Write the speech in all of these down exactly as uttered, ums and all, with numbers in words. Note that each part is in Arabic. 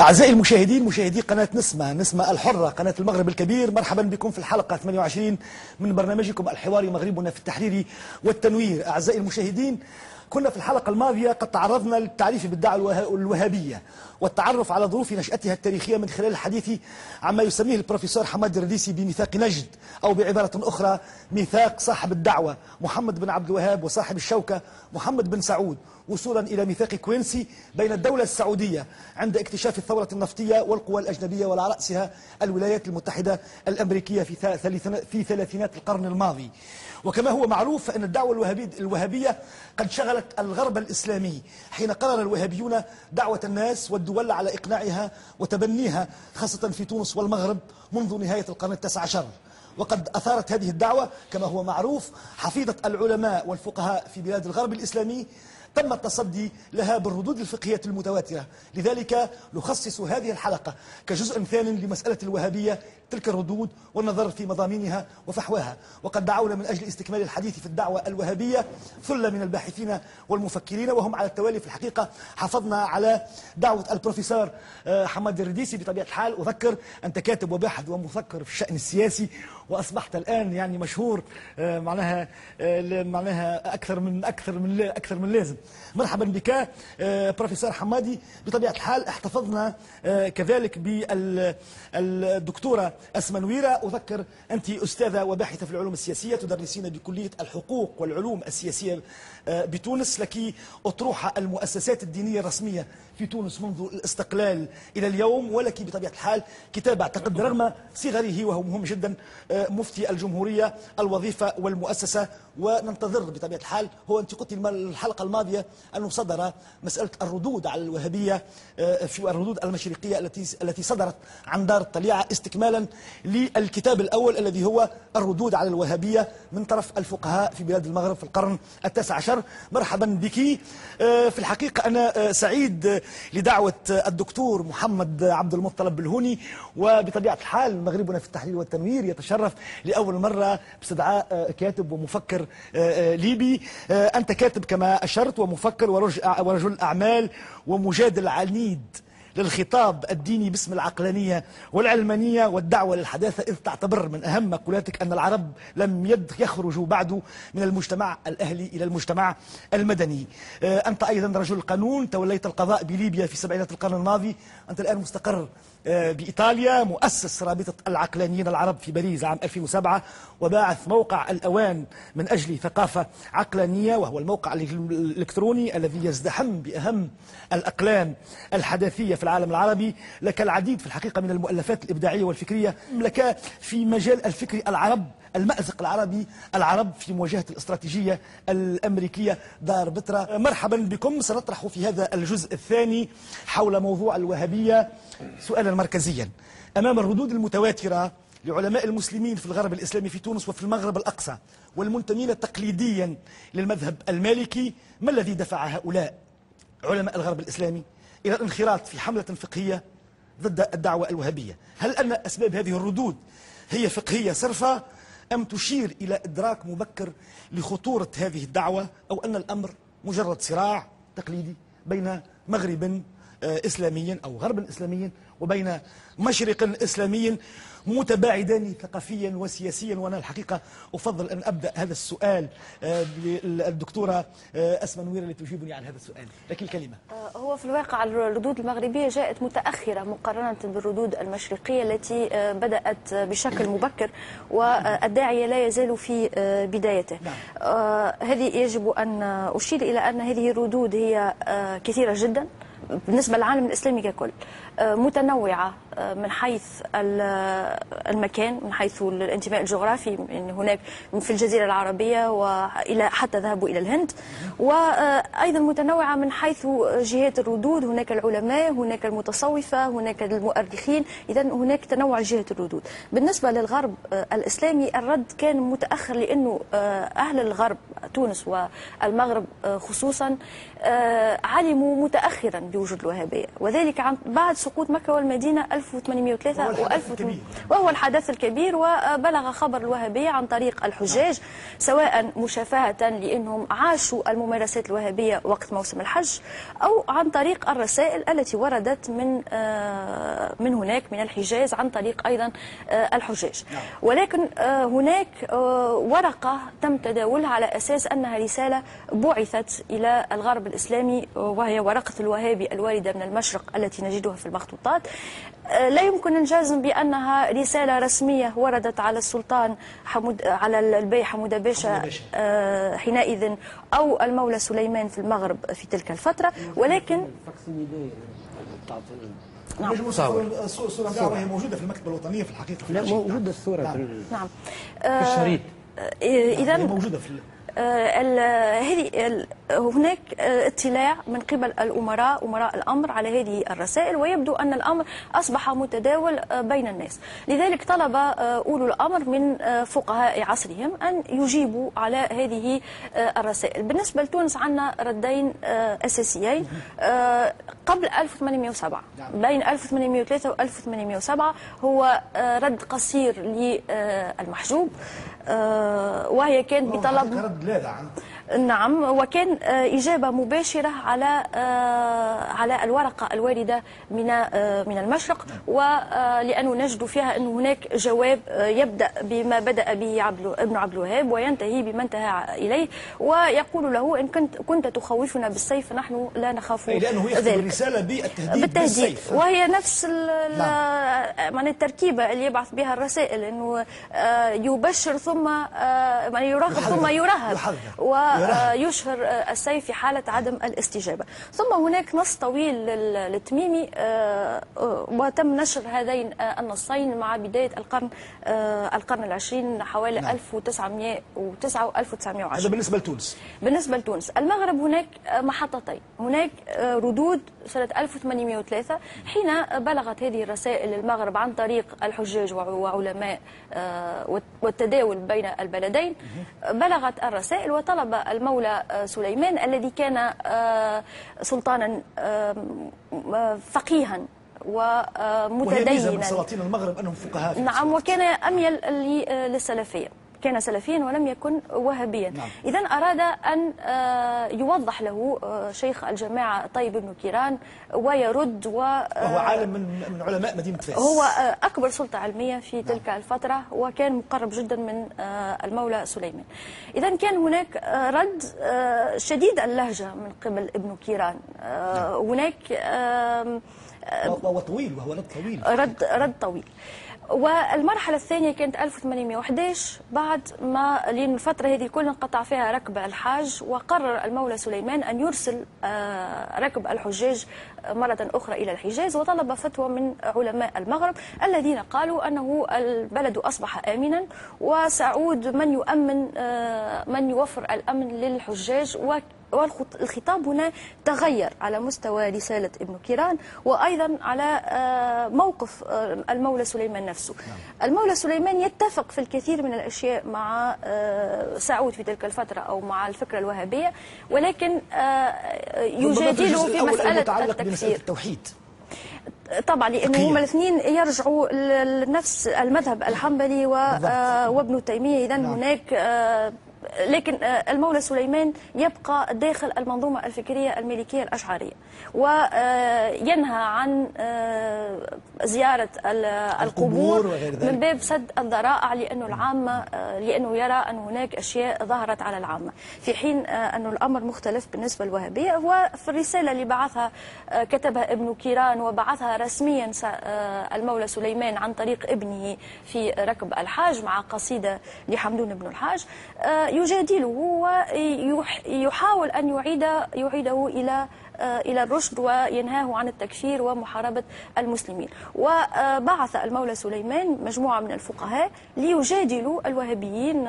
أعزائي المشاهدين، مشاهدي قناة نسمة نسمة الحرة، قناة المغرب الكبير، مرحبا بكم في الحلقة ثمانية وعشرين من برنامجكم الحواري مغربنا في التحرير والتنوير. أعزائي المشاهدين، كنا في الحلقة الماضية قد تعرضنا للتعريف بالدعوة الوهابية والتعرف على ظروف نشأتها التاريخية من خلال الحديث عما يسميه البروفيسور حماد الرديسي بميثاق نجد، أو بعبارة أخرى ميثاق صاحب الدعوة محمد بن عبد الوهاب وصاحب الشوكة محمد بن سعود، وصولا إلى ميثاق كوينسي بين الدولة السعودية عند اكتشاف الثورة النفطية والقوى الأجنبية وعلى رأسها الولايات المتحدة الأمريكية في ثلاثينات القرن الماضي. وكما هو معروف فإن الدعوة الوهابية قد شغلت الغرب الإسلامي حين قرر الوهابيون دعوة الناس والدول على إقناعها وتبنيها، خاصة في تونس والمغرب منذ نهاية القرن التاسع عشر. وقد أثارت هذه الدعوة كما هو معروف حفيظة العلماء والفقهاء في بلاد الغرب الإسلامي. تم التصدي لها بالردود الفقهية المتواترة، لذلك نخصص هذه الحلقة كجزء ثان لمسألة الوهابية، تلك الردود والنظر في مضامينها وفحواها. وقد دعونا من أجل استكمال الحديث في الدعوة الوهابية ثلة من الباحثين والمفكرين، وهم على التوالي في الحقيقة. حافظنا على دعوة البروفيسور حماد الرديسي. بطبيعة الحال أذكر أنت كاتب وباحث ومفكر في الشأن السياسي، وأصبحت الآن يعني مشهور معناها معناها أكثر من أكثر من أكثر من لازم. مرحبا بك بروفيسور حمادي. بطبيعة الحال احتفظنا كذلك بالدكتورة أسماء نويرة. أذكر أنت أستاذة وباحثة في العلوم السياسية، تدرسين بكلية الحقوق والعلوم السياسية بتونس، لك أطروحة المؤسسات الدينية الرسمية في تونس منذ الاستقلال إلى اليوم، ولك بطبيعة الحال كتاب أعتقد رغم صغره وهو مهم جدا، مفتي الجمهورية الوظيفة والمؤسسة. وننتظر بطبيعة الحال، هو أنت قلت الحلقة الماضية أنه صدر مسألة الردود على الوهابية في الردود المشرقية التي التي صدرت عن دار الطليعة، استكمالا للكتاب الأول الذي هو الردود على الوهابية من طرف الفقهاء في بلاد المغرب في القرن التاسع عشر. مرحبا بك. في الحقيقة أنا سعيد لدعوة الدكتور محمد عبد المطلب بالهوني، وبطبيعة الحال مغربنا في التحرير والتنوير يتشرف لأول مرة باستدعاء كاتب ومفكر ليبي. أنت كاتب كما أشرت ومفكر ورجل أعمال ومجادل عنيد للخطاب الديني باسم العقلانية والعلمانية والدعوة للحداثة، إذ تعتبر من أهم مقولاتك أن العرب لم يخرجوا بعد من المجتمع الأهلي إلى المجتمع المدني. أنت أيضا رجل قانون، توليت القضاء بليبيا في سبعينات القرن الماضي. أنت الآن مستقر بإيطاليا، مؤسس رابطة العقلانيين العرب في باريس عام ألفين وسبعة، وباعث موقع الأوان من أجل ثقافة عقلانية، وهو الموقع الإلكتروني الذي يزدحم بأهم الأقلام الحداثية في العالم العربي. لك العديد في الحقيقة من المؤلفات الإبداعية والفكرية، لك في مجال الفكر العرب، المأزق العربي، العرب في مواجهة الاستراتيجية الأمريكية دار بتراء. مرحبا بكم. سنطرح في هذا الجزء الثاني حول موضوع الوهابية سؤالا مركزيا. أمام الردود المتواترة لعلماء المسلمين في الغرب الإسلامي في تونس وفي المغرب الأقصى والمنتمين تقليديا للمذهب المالكي، ما الذي دفع هؤلاء علماء الغرب الإسلامي إلى الانخراط في حملة فقهية ضد الدعوة الوهابية؟ هل أن أسباب هذه الردود هي فقهية صرفة، أم تشير إلى إدراك مبكر لخطورة هذه الدعوة، أو أن الأمر مجرد صراع تقليدي بين مغرب إسلامي أو غرب إسلامي وبين مشرق إسلامي متباعدان ثقافيا وسياسيا؟ وأنا الحقيقة أفضل أن أبدأ هذا السؤال بالدكتورة أسماء نويرة لتجيبني عن هذا السؤال. لك الكلمة. هو في الواقع الردود المغربية جاءت متأخرة مقارنة بالردود المشرقية التي بدأت بشكل مبكر، والداعية لا يزال في بدايته. نعم. هذه يجب أن أشير إلى أن هذه الردود هي كثيرة جدا بالنسبة للعالم الإسلامي ككل، متنوعة من حيث المكان، من حيث الانتماء الجغرافي، يعني هناك في الجزيرة العربية وإلى حتى ذهبوا إلى الهند، وأيضا متنوعة من حيث جهات الردود. هناك العلماء، هناك المتصوفة، هناك المؤرخين، إذا هناك تنوع جهات الردود. بالنسبة للغرب الإسلامي الرد كان متأخر، لأنه أهل الغرب تونس والمغرب خصوصا علموا متأخرا وجود الوهابية، وذلك عن بعد سقوط مكة والمدينة ألف وثمانمئة وثلاثة و وهو الحدث الكبير. وبلغ خبر الوهابية عن طريق الحجاج، سواء مشافهة لأنهم عاشوا الممارسات الوهابية وقت موسم الحج، أو عن طريق الرسائل التي وردت من من هناك من الحجاز عن طريق أيضا الحجاج. ولكن هناك ورقة تم تداولها على أساس أنها رسالة بعثت إلى الغرب الإسلامي، وهي ورقة الوهابي الواردة من المشرق التي نجدها في المخطوطات. لا يمكن أن نجازم بأنها رسالة رسمية وردت على السلطان حمود على البي حمودة باشا حينئذ أو المولى سليمان في المغرب في تلك الفترة، ولكن نعم الصورة نتاعها هي موجودة في المكتبة الوطنية في الحقيقة. لا موجودة الصورة نعم. في, نعم. في الشريط. إذا موجودة في هذه هناك اطلاع من قبل الأمراء أمراء الأمر على هذه الرسائل، ويبدو أن الأمر أصبح متداول بين الناس. لذلك طلب أولو الأمر من فقهاء عصرهم أن يجيبوا على هذه الرسائل. بالنسبة لتونس عندنا ردين أساسيين قبل ألف وثمانمئة وسبعة، بين ألف وثمانمئة وثلاثة و ألف وثمانمئة وسبعة، هو رد قصير للمحجوب، وهي كانت بطلب نعم، وكان إجابة مباشرة على على الورقة الواردة من من المشرق، ولأنه نجد فيها أن هناك جواب يبدأ بما بدأ به ابن عبد الوهاب وينتهي بما انتهى إليه، ويقول له إن كنت كنت تخوفنا بالسيف فنحن لا نخاف ذلك. لأنه يختم الرسالة بالتهديد, بالتهديد بالسيف، وهي نفس يعني التركيبة اللي يبعث بها الرسائل، أنه يبشر ثم يرغب ثم يرهب ويشهر السيف في حالة عدم الاستجابة. ثم هناك نص طويل للتميمي وتم نشر هذين النصين مع بداية القرن القرن العشرين حوالي نعم. ألف وتسعمئة وتسعة و ألف وتسعمئة وعشرة. هذا بالنسبة لتونس. بالنسبة لتونس المغرب هناك محطتين، هناك ردود سنة ألف وثمانمئة وثلاثة حين بلغت هذه الرسائل للمغرب عن طريق الحجاج وعلماء والتداول بين البلدين. بلغت الرسائل وطلب المولى سليمان الذي كان سلطانا فقيها ومتدينا من سلاطين المغرب أنهم فقهاء. نعم، وكان أميل للسلفية، كان سلفيا ولم يكن وهابيا. نعم. إذا أراد أن يوضح له شيخ الجماعة طيب بن كيران ويرد، وهو عالم من علماء مدينة فاس، هو أكبر سلطة علمية في تلك نعم. الفترة، وكان مقرب جدا من المولى سليمان. إذا كان هناك رد شديد اللهجة من قبل ابن كيران. نعم. هناك وطويل، وهو رد طويل، رد رد طويل. والمرحلة الثانية كانت ألف وثمانمئة وأحد عشر، بعد ما لأن الفترة هذه كل انقطع فيها ركب الحاج، وقرر المولى سليمان أن يرسل ركب الحجاج مرة أخرى إلى الحجاز، وطلب فتوى من علماء المغرب الذين قالوا أنه البلد أصبح آمنا، وسعود من يؤمن من يوفر الأمن للحجاج. والخطاب هنا تغير على مستوى رسالة ابن كيران، وأيضا على موقف المولى سليمان نفسه. المولى سليمان يتفق في الكثير من الأشياء مع سعود في تلك الفترة أو مع الفكرة الوهابية، ولكن يجادله في مسألة التكفير. التوحيد طبعا، لأنه هما الاثنين يرجعوا لنفس المذهب الحنبلي وابن تيمية. إذن هناك لكن المولى سليمان يبقى داخل المنظومة الفكرية المالكية الأشعرية، وينهى عن زيارة القبور من باب سد الذرائع، لأنه العامة لأنه يرى أن هناك أشياء ظهرت على العامة، في حين أن الأمر مختلف بالنسبة للوهابية. وفي الرسالة اللي بعثها كتبها ابن كيران وبعثها رسميا المولى سليمان عن طريق ابنه في ركب الحاج مع قصيدة لحمدون بن الحاج، يجادله ويحاول أن يعيد يعيده إلى إلى الرشد وينهاه عن التكفير ومحاربة المسلمين. وبعث المولى سليمان مجموعة من الفقهاء ليجادلوا الوهابيين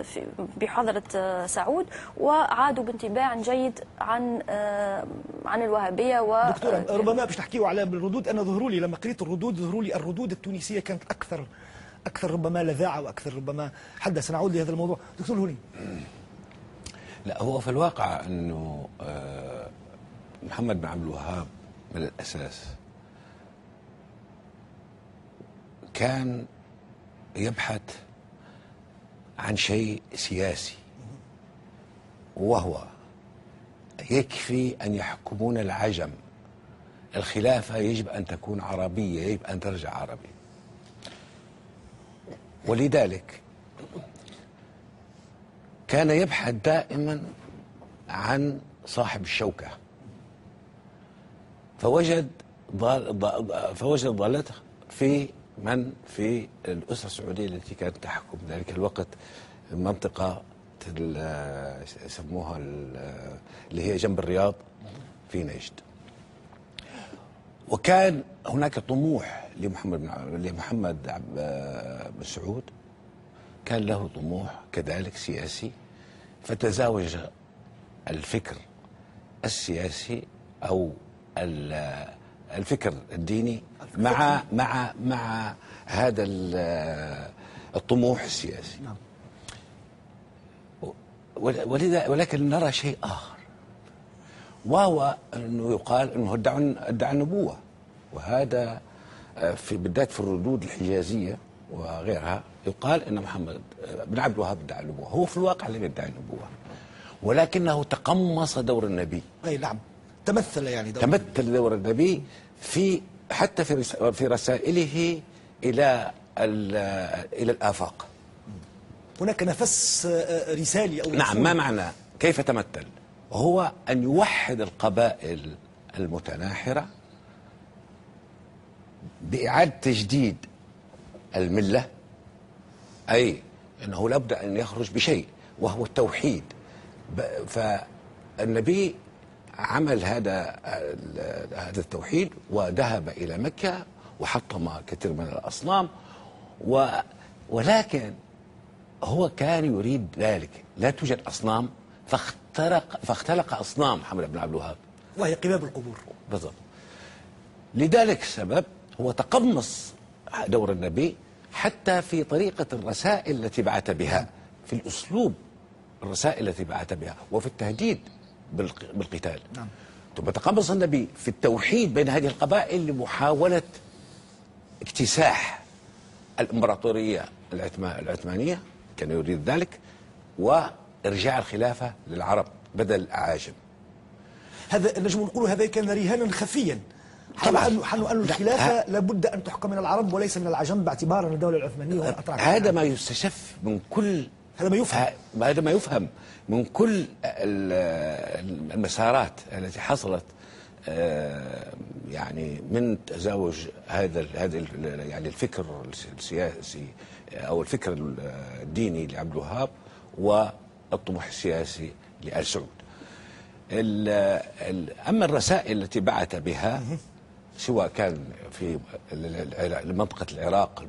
بحضرة سعود، وعادوا بانطباع جيد عن عن الوهابية. و دكتورة ربما باش نحكيوا على الردود، أنا ظهروا لي لما قريت الردود ظهروا لي الردود التونسية كانت أكثر أكثر ربما لذاعة وأكثر ربما حدة. سنعود لهذا الموضوع. دكتور الهوني. لا، هو في الواقع أنه محمد بن عبد الوهاب من الأساس كان يبحث عن شيء سياسي، وهو يكفي أن يحكمون العجم، الخلافة يجب أن تكون عربية، يجب أن ترجع عربي. ولذلك كان يبحث دائما عن صاحب الشوكة، فوجد ضال فوجد ضالته في من في الأسرة السعودية التي كانت تحكم ذلك الوقت المنطقة يسموها اللي هي جنب الرياض في نجد. وكان هناك طموح لمحمد بن لمحمد بن سعود، كان له طموح كذلك سياسي، فتزاوج الفكر السياسي أو الفكر الديني مع مع مع هذا الطموح السياسي. ولذا ولكن نرى شيء آخر، وهو أنه يقال أنه ادعى النبوة، وهذا في بالذات في الردود الحجازية وغيرها يقال أن محمد بن عبد الوهاب ادعى النبوة. هو في الواقع لم يدعي النبوة، ولكنه تقمص دور النبي. أي نعم، تمثل يعني دور تمثل دور النبي في حتى في في رسائله إلى إلى الآفاق. هناك نفس رسالي أو نعم. ما معنى كيف تمثل؟ هو أن يوحد القبائل المتناحرة بإعادة تجديد الملة، أي أنه لابد أن يخرج بشيء وهو التوحيد. فالنبي عمل هذا هذا التوحيد وذهب إلى مكة وحطم كثير من الأصنام، ولكن هو كان يريد ذلك. لا توجد أصنام، فاخترق فاختلق أصنام محمد بن عبد الوهاب، وهي قباب القبور بالضبط. لذلك السبب هو تقمص دور النبي حتى في طريقة الرسائل التي بعث بها، في الأسلوب الرسائل التي بعث بها، وفي التهديد بالقتال. نعم. ثم تقمص النبي في التوحيد بين هذه القبائل لمحاولة اكتساح الإمبراطورية العثمانية، كان يريد ذلك، وإرجاع الخلافة للعرب بدل الأعاجم. هذا نجم نقول هذا كان رهانا خفيا، طبعا أنه أن الخلافة لابد أن تحكم من العرب وليس من العجم، باعتبار أن الدولة العثمانية والأتراك. هذا ما يستشف من كل هذا ما يفهم هذا ما يفهم من كل المسارات التي حصلت، يعني من تزاوج هذا هذا يعني الفكر السياسي او الفكر الديني لعبد الوهاب والطموح السياسي لآل سعود. اما الرسائل التي بعث بها سواء كان في منطقة العراق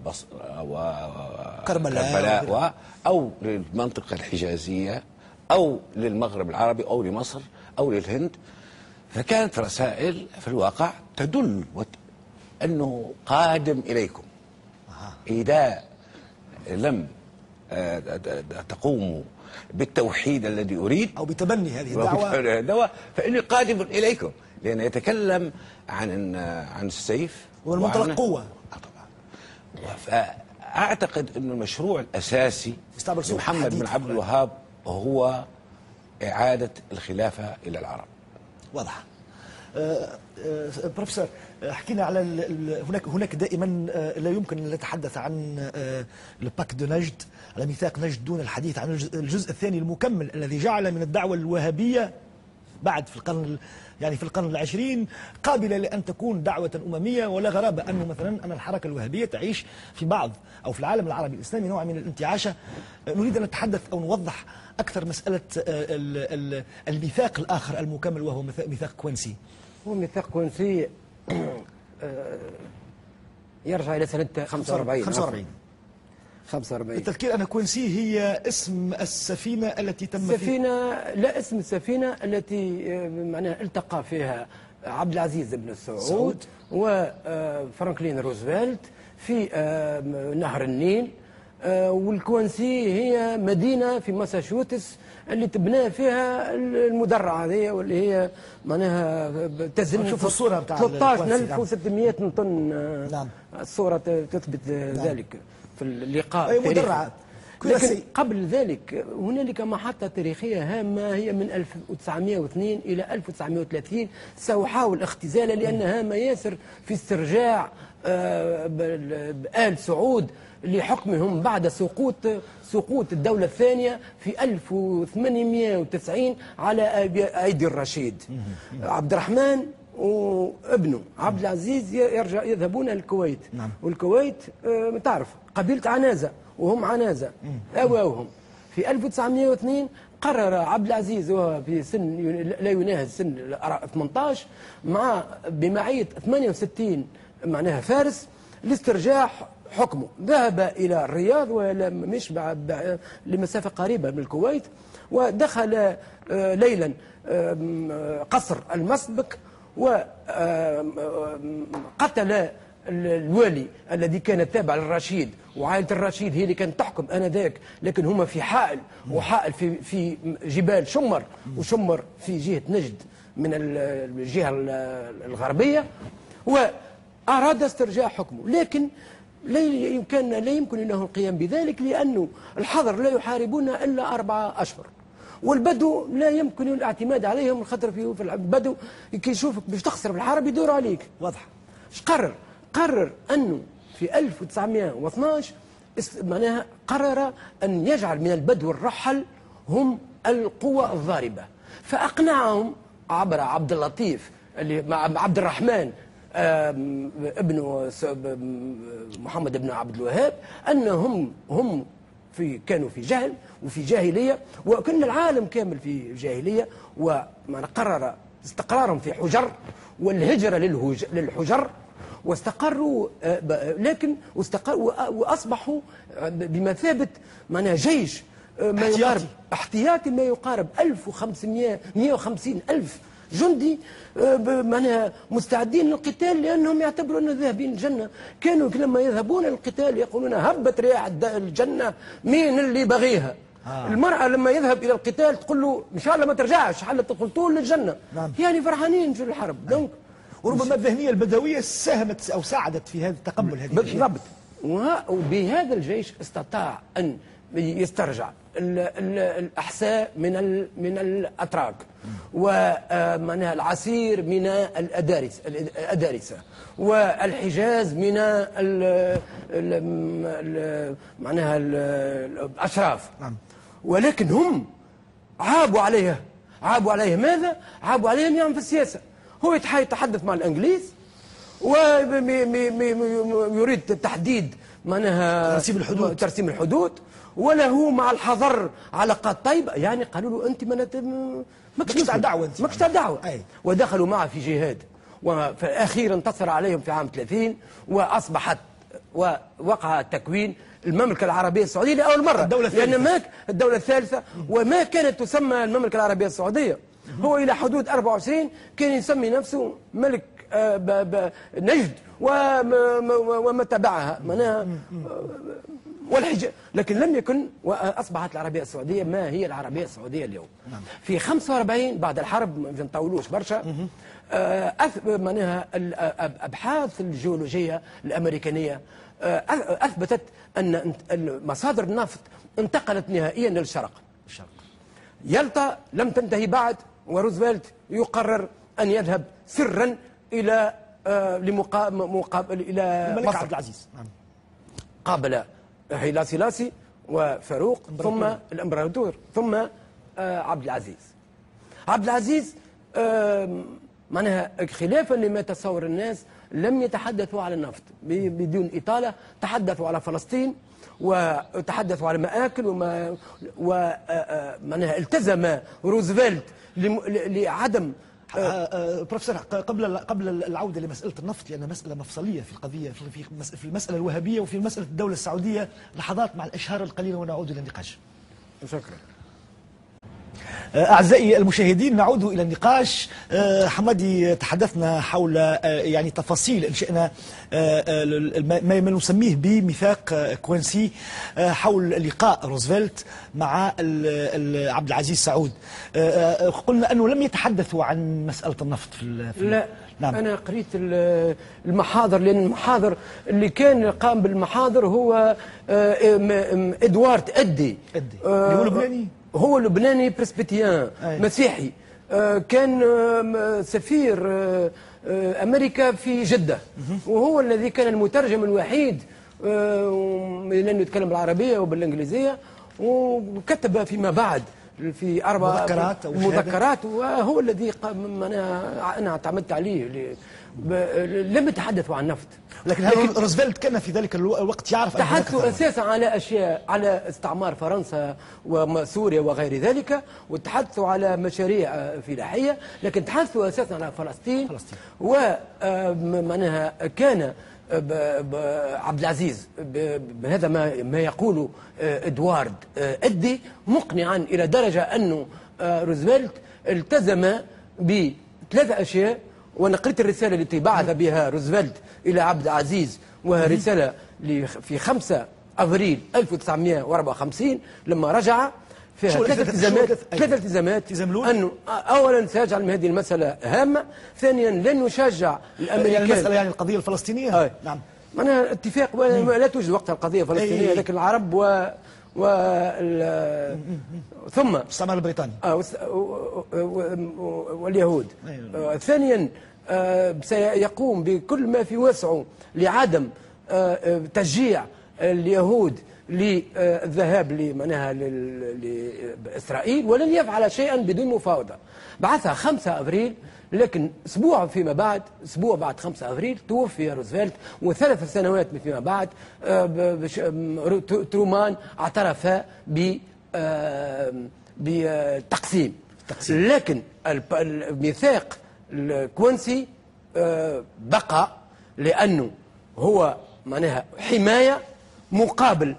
وكربلاء أو للمنطقة الحجازية أو للمغرب العربي أو لمصر أو للهند، فكانت رسائل في الواقع تدل أنه قادم إليكم إذا لم تقوموا بالتوحيد الذي أريد أو بتبني هذه الدعوة فإني قادم إليكم، لأنه يتكلم عن عن السيف والمنطلق قوة. طبعا. فأعتقد أن المشروع الأساسي لمحمد بن عبد الوهاب هو إعادة الخلافة إلى العرب. واضح. أه أه بروفيسور، حكينا على هناك هناك دائما لا يمكن ان نتحدث عن الباك دو نجد، على ميثاق نجد، دون الحديث عن الجزء الثاني المكمل الذي جعل من الدعوة الوهابية بعد في القرن يعني في القرن العشرين قابلة لأن تكون دعوة أممية. ولا غرابة أنه مثلا أن الحركة الوهابية تعيش في بعض أو في العالم العربي الإسلامي نوع من الانتعاشة. نريد أن نتحدث أو نوضح أكثر مسألة الميثاق الآخر المكمل وهو ميثاق كوينسي. هو ميثاق كوينسي يرجع إلى سنة خمسة وأربعين خمسة وأربعين خمسة وأربعين. التذكير أن كوينسي هي اسم السفينة التي تم السفينة لا اسم السفينة التي معناها التقى فيها عبد العزيز بن سعود وفرانكلين روزفلت في نهر النيل. والكوينسي هي مدينة في ماساتشوستس اللي تبنى فيها المدرعه هذه واللي هي معناها تزن نشوف الصوره بتاع ثلاثة عشر ألف وستمائة طن. نعم. الصوره تثبت نعم. ذلك في اللقاء أي مدرعه. لكن قبل ذلك هنالك محطة تاريخية هامة هي من ألف وتسعمائة واثنين إلى ألف وتسعمائة وثلاثين سأحاول اختزالها لأنها هامة ياسر في استرجاع آل سعود لحكمهم بعد سقوط سقوط الدولة الثانية في ألف وثمانمائة وتسعين على أيدي الرشيد. عبد الرحمن وابنه عبد العزيز يرجع يذهبون الكويت. نعم. والكويت تعرف قبيلة عنازة وهم عنازة أواهم. في ألف وتسعمائة واثنين قرر عبد العزيز وهو في سن لا يناهز سن ثمانية عشر مع بمعية ثمانية وستين معناها فارس لاسترجاع حكمه. ذهب إلى الرياض ومش لمسافة قريبة من الكويت ودخل ليلا قصر المسبك وقتل الوالي الذي كان تابع للرشيد، وعائلة الرشيد هي اللي كانت تحكم آنذاك، لكن هما في حائل وحائل في في جبال شمر، وشمر في جهة نجد من الجهة الغربية، وأراد استرجاع حكمه. لكن لا يمكن لا يمكن له القيام بذلك لأنه الحضر لا يحاربون إلا أربعة أشهر، والبدو لا يمكن الاعتماد عليهم خاطر في البدو كي يشوفك باش تخسر في الحرب يدور عليك. واضح. ايش قرر؟ قرر انه في ألف وتسعمائة واثناشر معناها قرر ان يجعل من البدو الرحل هم القوى الضاربه، فاقنعهم عبر عبد اللطيف اللي مع عبد الرحمن ابن محمد بن عبد الوهاب انهم هم في كانوا في جهل وفي جاهليه، وكان العالم كامل في جاهليه، وقرر استقرارهم في حجر والهجره للحجر واستقروا، لكن واستقروا واصبحوا بمثابه معناها جيش ما يقارب احتياطي ما يقارب ألف وخمسمائة مائة وخمسين ألف جندي معناها مستعدين للقتال لانهم يعتبروا انه ذاهبين الجنه. كانوا لما يذهبون للقتال يقولون هبت رياح الجنه مين اللي بغيها. آه. المرأة لما يذهب إلى القتال تقول له إن شاء الله ما ترجعش حل تدخل طول للجنة. نعم. يعني فرحانين في الحرب. آه. دونك وربما الذهنية البدوية ساهمت أو ساعدت في هذا تقبل هذه بالضبط. وبهذا الجيش استطاع أن يسترجع الأحساء من من الأتراك ومعناها العسير من الأدارس الأدارسة والحجاز من معناها الأشراف. نعم. ولكن هم عابوا عليها عابوا عليها ماذا؟ عابوا عليها نعم في السياسة. هو يتحدث مع الإنجليز ويريد تحديد معناها ترسيم الحدود ترسيم الحدود وله مع الحضر علاقات طيبة. يعني قالوا له أنت ما ماكش تاع دعوة أنت ماكش تاع دعوة. ودخلوا معه في جهاد، وفي الأخير انتصر عليهم في عام ثلاثين وأصبحت ووقع تكوين المملكة العربية السعودية لأول مرة. الدولة الثالثة. لأن ما الدولة الثالثة وما كانت تسمى المملكة العربية السعودية. هو إلى حدود أربعة وعشرين كان يسمي نفسه ملك نجد وما تبعها معناها والحجاز، لكن لم يكن، واصبحت العربيه السعوديه ما هي العربيه السعوديه اليوم. نعم. في خمسة وأربعين بعد الحرب ما نطولوش برشا معناها الابحاث الجيولوجيه الامريكانيه اثبتت ان مصادر النفط انتقلت نهائيا للشرق. الشرق. يلطا لم تنتهي بعد، وروزفلت يقرر ان يذهب سرا الى لمقابل الى الملك عبد العزيز. نعم. قابل هيلا سلاسي وفاروق ثم الامبراطور ثم عبد العزيز. عبد العزيز معناها خلافا لما تصور الناس لم يتحدثوا على النفط بدون إطالة، تحدثوا على فلسطين وتحدثوا على مآكل وما ومعناها التزم روزفلت لعدم بروفيسور قبل قبل العوده لمساله النفط، لان مساله مفصليه في القضيه في في المساله الوهابيه وفي مساله الدوله السعوديه، لحظات مع الاشهار القليله ونعود الى النقاش. شكرا. أعزائي المشاهدين، نعود إلى النقاش. حمادي، تحدثنا حول يعني تفاصيل إن شئنا ما نسميه بميثاق كوينسي حول لقاء روزفلت مع عبد العزيز سعود. قلنا أنه لم يتحدثوا عن مسألة النفط في لا. نعم. أنا قريت المحاضر، لأن المحاضر اللي كان قام بالمحاضر هو إدوارد أدي أدي اللي هو لبناني، هو لبناني برسبتيان مسيحي، كان سفير أمريكا في جدة، وهو الذي كان المترجم الوحيد لأنه يتكلم بالعربية وبالإنجليزية، وكتب فيما بعد في أربع مذكرات أو مذكرات، وهو الذي أنا أنا اعتمدت عليه. لم يتحدثوا عن نفط، لكن, لكن روزفلت كان في ذلك الوقت يعرف أن تحدثوا أساسا على أشياء، على استعمار فرنسا وسوريا وغير ذلك، وتحدثوا على مشاريع فلاحية، لكن تحدثوا أساسا على فلسطين, فلسطين. ومعناها كان عبد العزيز بهذا ما ما يقوله إدوارد أدي مقنعا إلى درجة أنه روزفلت التزم بثلاث أشياء. وأنا قرأت الرسالة التي بعث بها روزفلت إلى عبد العزيز، وهي رسالة في خمسة أفريل ألف وتسعمائة وأربعة وخمسين لما رجع، فيها ثلاث التزامات ثلاث التزامات أنه أولا سيجعل هذه المسألة هامة، ثانيا لن يشجع الأمريكان يعني المسألة يعني القضية الفلسطينية. آه. نعم، معناها اتفاق، لا توجد وقتها القضية الفلسطينية، لكن العرب و و ثم الاستعمار البريطاني آه واليهود. آه ثانيا آه سيقوم بكل ما في وسعه لعدم آه تشجيع اليهود للذهاب لمعناها لإسرائيل، ولن يفعل شيئا بدون مفاوضة. بعثها خمسة أفريل، لكن أسبوع فيما بعد، أسبوع بعد خمسة أفريل توفي روزفلت، وثلاث سنوات فيما بعد ترومان اعترف بتقسيم. لكن الميثاق الكوينسي بقى، لأنه هو معناها حماية مقابل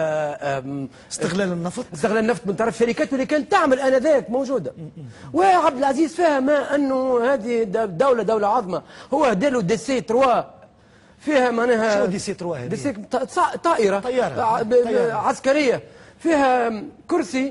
استغلال النفط استغلال النفط من طرف شركات اللي كانت تعمل انذاك موجوده. وعبد العزيز فهم انه هذه دوله دوله عظمى، هو داروا دي سي ثلاثة فيها معناها شو دي سي ثلاثة هذه؟ دي سي طائره طياره طيارة عسكريه فيها كرسي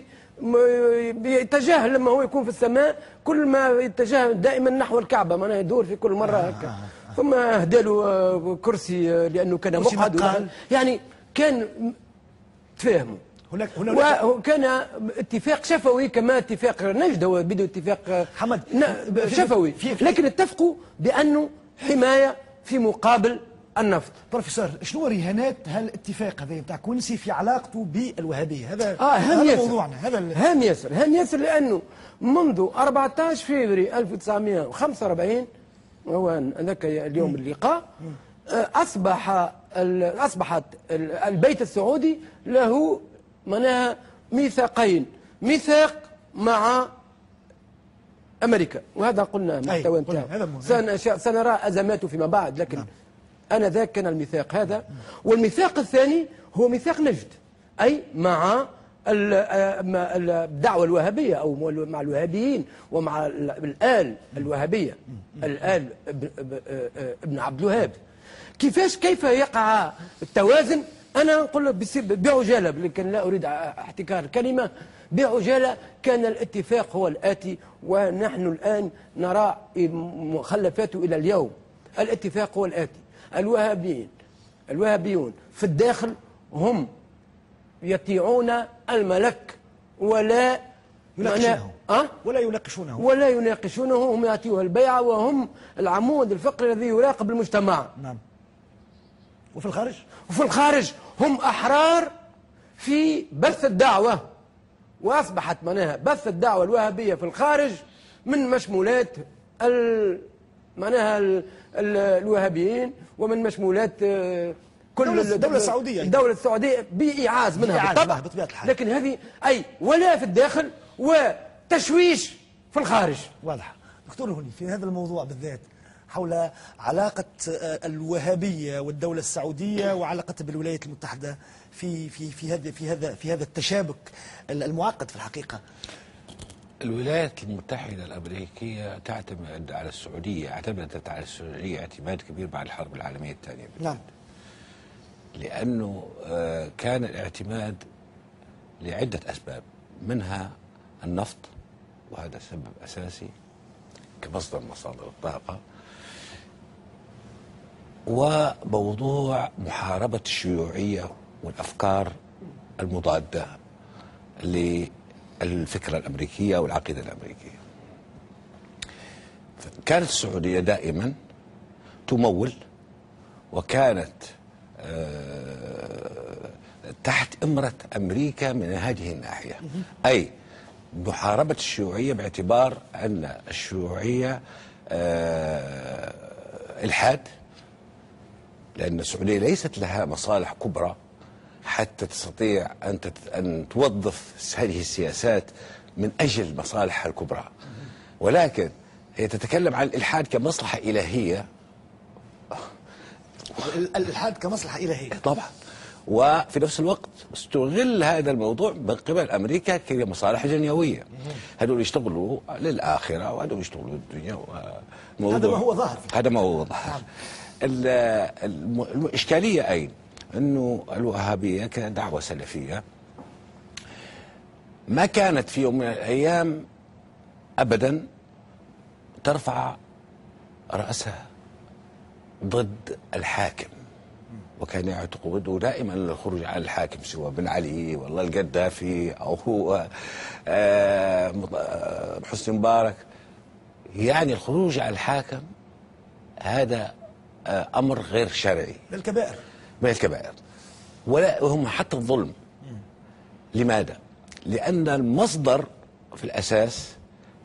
يتجه لما هو يكون في السماء، كل ما يتجه دائما نحو الكعبه، معناها يدور في كل مره هكا. آه آه آه. ثم اهدى كرسي لانه كان مقعد، يعني كان تفاهموا هناك هناك وكان اتفاق شفوي كما اتفاق نجد، هو بدو اتفاق حمد شفوي، لكن اتفقوا بانه حمايه في مقابل النفط. بروفيسور، شنو رهانات هالاتفاق هذا بتاع كوينسي في علاقته بالوهابيه؟ هذا اه هام هذا موضوعنا، هذا هام ياسر، هام ياسر، لانه منذ أربعة عشر فبراير ألف وتسعمائة وخمسة وأربعين، وهو ذاك اليوم اللقاء، اصبح اصبحت البيت السعودي له معناها ميثاقين، ميثاق مع امريكا، وهذا قلنا محتوى انتهى، سنرى ازماته فيما بعد، لكن نعم. انا ذاك كان الميثاق هذا. والميثاق الثاني هو ميثاق نجد، اي مع الدعوه الوهابيه او مع الوهابيين ومع الآل الوهابيه، الآل ابن عبد الوهاب. كيفاش كيف يقع التوازن؟ أنا نقول بعجالة، لكن لا أريد احتكار الكلمة، بعجالة كان الاتفاق هو الآتي، ونحن الآن نرى مخلفاته إلى اليوم. الاتفاق هو الآتي: الوهابيين الوهابيون في الداخل هم يطيعون الملك ولا يناقشونه أه؟ ولا يناقشونه ولا يناقشونه هم يعطيه البيعة، وهم العمود الفقري الذي يراقب المجتمع. نعم. وفي الخارج؟ وفي الخارج هم أحرار في بث الدعوة، وأصبحت معناها بث الدعوة الوهابية في الخارج من مشمولات معناها الوهابيين، ومن مشمولات كل الدولة السعودية الدولة السعودية بإيعاز منها بالطبع، بطبيعة الحال. لكن هذه أي ولا في الداخل وتشويش في الخارج. واضح. دكتور هوني، في هذا الموضوع بالذات حول علاقة الوهابية والدولة السعودية وعلاقتها بالولايات المتحدة في في في هذا في هذا في هذا التشابك المعقد في الحقيقة. الولايات المتحدة الأمريكية تعتمد على السعودية، اعتمدت على السعودية اعتماد كبير بعد الحرب العالمية الثانية. نعم. لأنه كان الاعتماد لعدة أسباب، منها النفط، وهذا سبب أساسي كمصدر مصادر الطاقة، وموضوع محاربة الشيوعية والأفكار المضادة للفكرة الأمريكية والعقيدة الأمريكية. كانت السعودية دائما تمول، وكانت تحت إمرة أمريكا من هذه الناحية، أي محاربة الشيوعية، باعتبار أن الشيوعية إلحاد، لأن السعودية ليست لها مصالح كبرى حتى تستطيع أن أن توظف هذه السياسات من أجل مصالحها الكبرى، ولكن هي تتكلم عن الإلحاد كمصلحة إلهية. الإلحاد كمصلحة إلهية طبعا، وفي نفس الوقت استغل هذا الموضوع من قبل أمريكا كمصالح دنيوية. هذول يشتغلوا للآخرة وهذول يشتغلوا للدنيا. هذا ما هو ظاهر. هذا ما هو ظاهر. الإشكالية أين؟ أنه الوهابية كدعوة سلفية ما كانت في يوم من الأيام أبدا ترفع رأسها ضد الحاكم، وكان يعتقد دائما الخروج على الحاكم، سواء بن علي والله القذافي أو هو حسني مبارك، يعني الخروج على الحاكم هذا أمر غير شرعي، من الكبائر من الكبائر. ولا هم حتى الظلم. لماذا؟ لأن المصدر في الأساس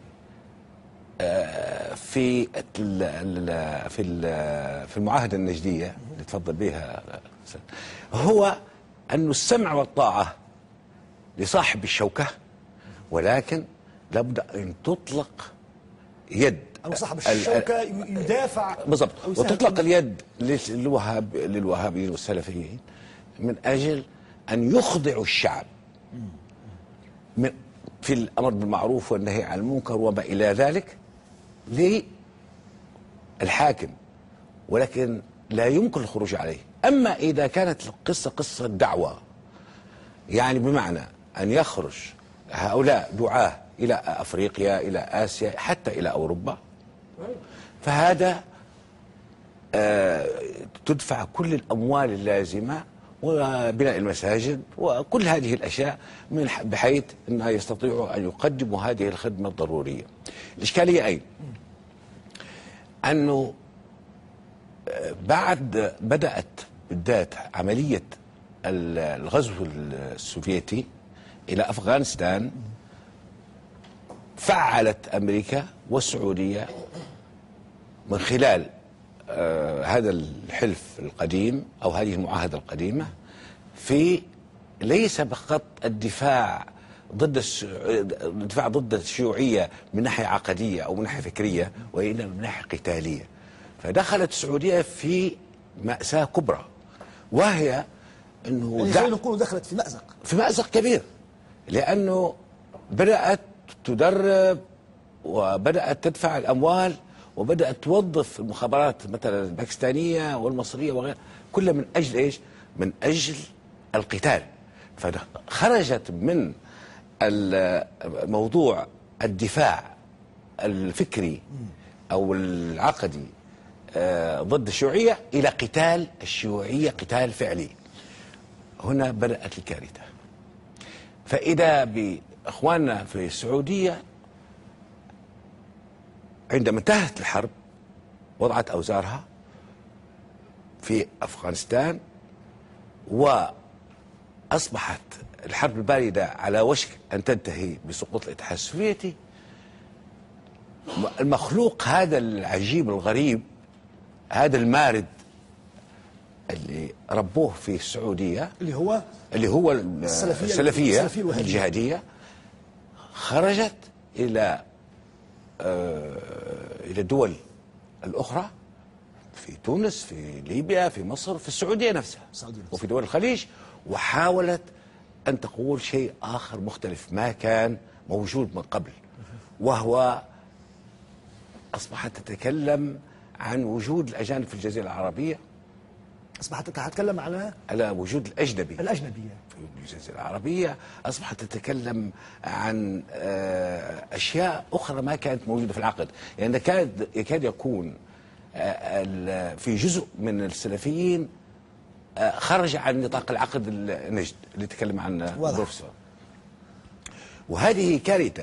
في في في المعاهدة النجدية اللي تفضل بها هو أن السمع والطاعة لصاحب الشوكة، ولكن لابد أن تطلق يد أو صاحب الشوكة يدافع بالضبط، وتطلق اليد للوهاب للوهابيين والسلفيين من أجل أن يخضعوا الشعب من في الأمر بالمعروف والنهي عن المنكر وما إلى ذلك للحاكم، ولكن لا يمكن الخروج عليه. أما إذا كانت القصة قصة دعوة، يعني بمعنى أن يخرج هؤلاء دعاة إلى أفريقيا، إلى آسيا، حتى إلى أوروبا، فهذا آه تدفع كل الأموال اللازمة وبناء المساجد وكل هذه الأشياء من بحيث أنها يستطيعوا أن يقدموا هذه الخدمة الضرورية. الإشكالية أين؟ أنه بعد بدأت بداية عملية الغزو السوفيتي إلى أفغانستان، فعلت أمريكا والسعودية من خلال آه هذا الحلف القديم أو هذه المعاهدة القديمة في ليس فقط الدفاع ضد الدفاع ضد الشيوعية من ناحية عقدية أو من ناحية فكرية، وإنما من ناحية قتالية. فدخلت السعودية في مأساة كبرى، وهي أنه يعني خلينا نقول دخلت في مأزق في مأزق كبير، لأنه بدأت تدرب وبدأت تدفع الأموال وبدأت توظف المخابرات مثلا الباكستانية والمصرية وغيرها، كلها من أجل إيش؟ من أجل القتال. فخرجت من الموضوع الدفاع الفكري أو العقدي ضد الشيوعية إلى قتال الشيوعية قتال فعلي. هنا بدأت الكارثة. فإذا بإخواننا في السعودية عندما انتهت الحرب وضعت أوزارها في أفغانستان، وأصبحت الحرب الباردة على وشك أن تنتهي بسقوط الاتحاد السوفيتي. المخلوق هذا العجيب الغريب، هذا المارد اللي ربوه في السعودية اللي هو اللي هو السلفية, السلفية, السلفية الجهادية، خرجت إلى آه إلى الدول الأخرى، في تونس، في ليبيا، في مصر، في السعودية نفسها، وفي دول الخليج، وحاولت أن تقول شيء آخر مختلف ما كان موجود من قبل. وهو أصبحت تتكلم عن وجود الأجانب في الجزيرة العربية، أصبحت تتكلم على على وجود الأجنبي الأجنبية في الجزيرة العربية، أصبحت تتكلم عن أشياء أخرى ما كانت موجودة في العقد. يعني يكاد يكاد يكون في جزء من السلفيين خرج عن نطاق العقد النجد اللي تكلم عنه بروفيسور، وهذه كارثة.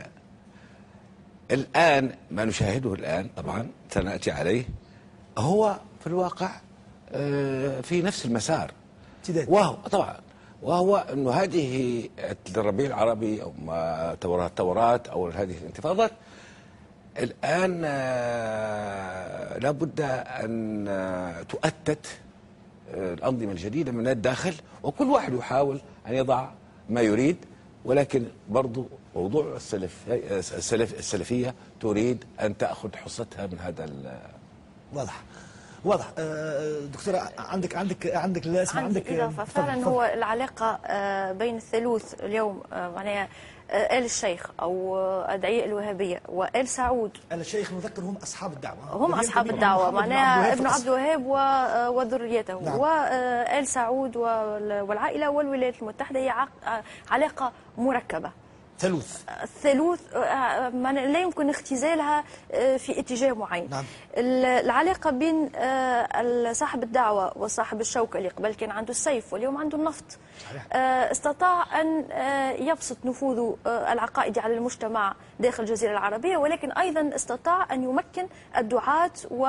الآن ما نشاهده الآن طبعا سنأتي عليه هو في الواقع في نفس المسار، وهو طبعا وهو أنه هذه الربيع العربي أو ما تورات التورات أو هذه الانتفاضات الآن لابد أن تؤتت الأنظمة الجديدة من الداخل، وكل واحد يحاول أن يضع ما يريد، ولكن برضو موضوع السلف السلف السلفية تريد أن تأخذ حصتها من هذا. واضح واضح. دكتورة عندك عندك عندك لا اسمع عندك إضافة. فعلا هو العلاقة بين الثالوث اليوم معناها آل الشيخ أو أدعياء الوهابية وآل سعود. آل الشيخ نذكر هم أصحاب الدعوة، هم أصحاب الدعوة معناها ابن عبد الوهاب وذريته. نعم. وآل سعود والعائلة والولايات المتحدة هي علاقة مركبة ثالوث الثالوث لا يمكن اختزالها في اتجاه معين. نعم. العلاقة بين صاحب الدعوة وصاحب الشوكة اللي قبل كان عنده السيف واليوم عنده النفط. صحيح. استطاع أن يبسط نفوذه العقائدي على المجتمع داخل الجزيرة العربية، ولكن أيضا استطاع أن يمكن الدعاة و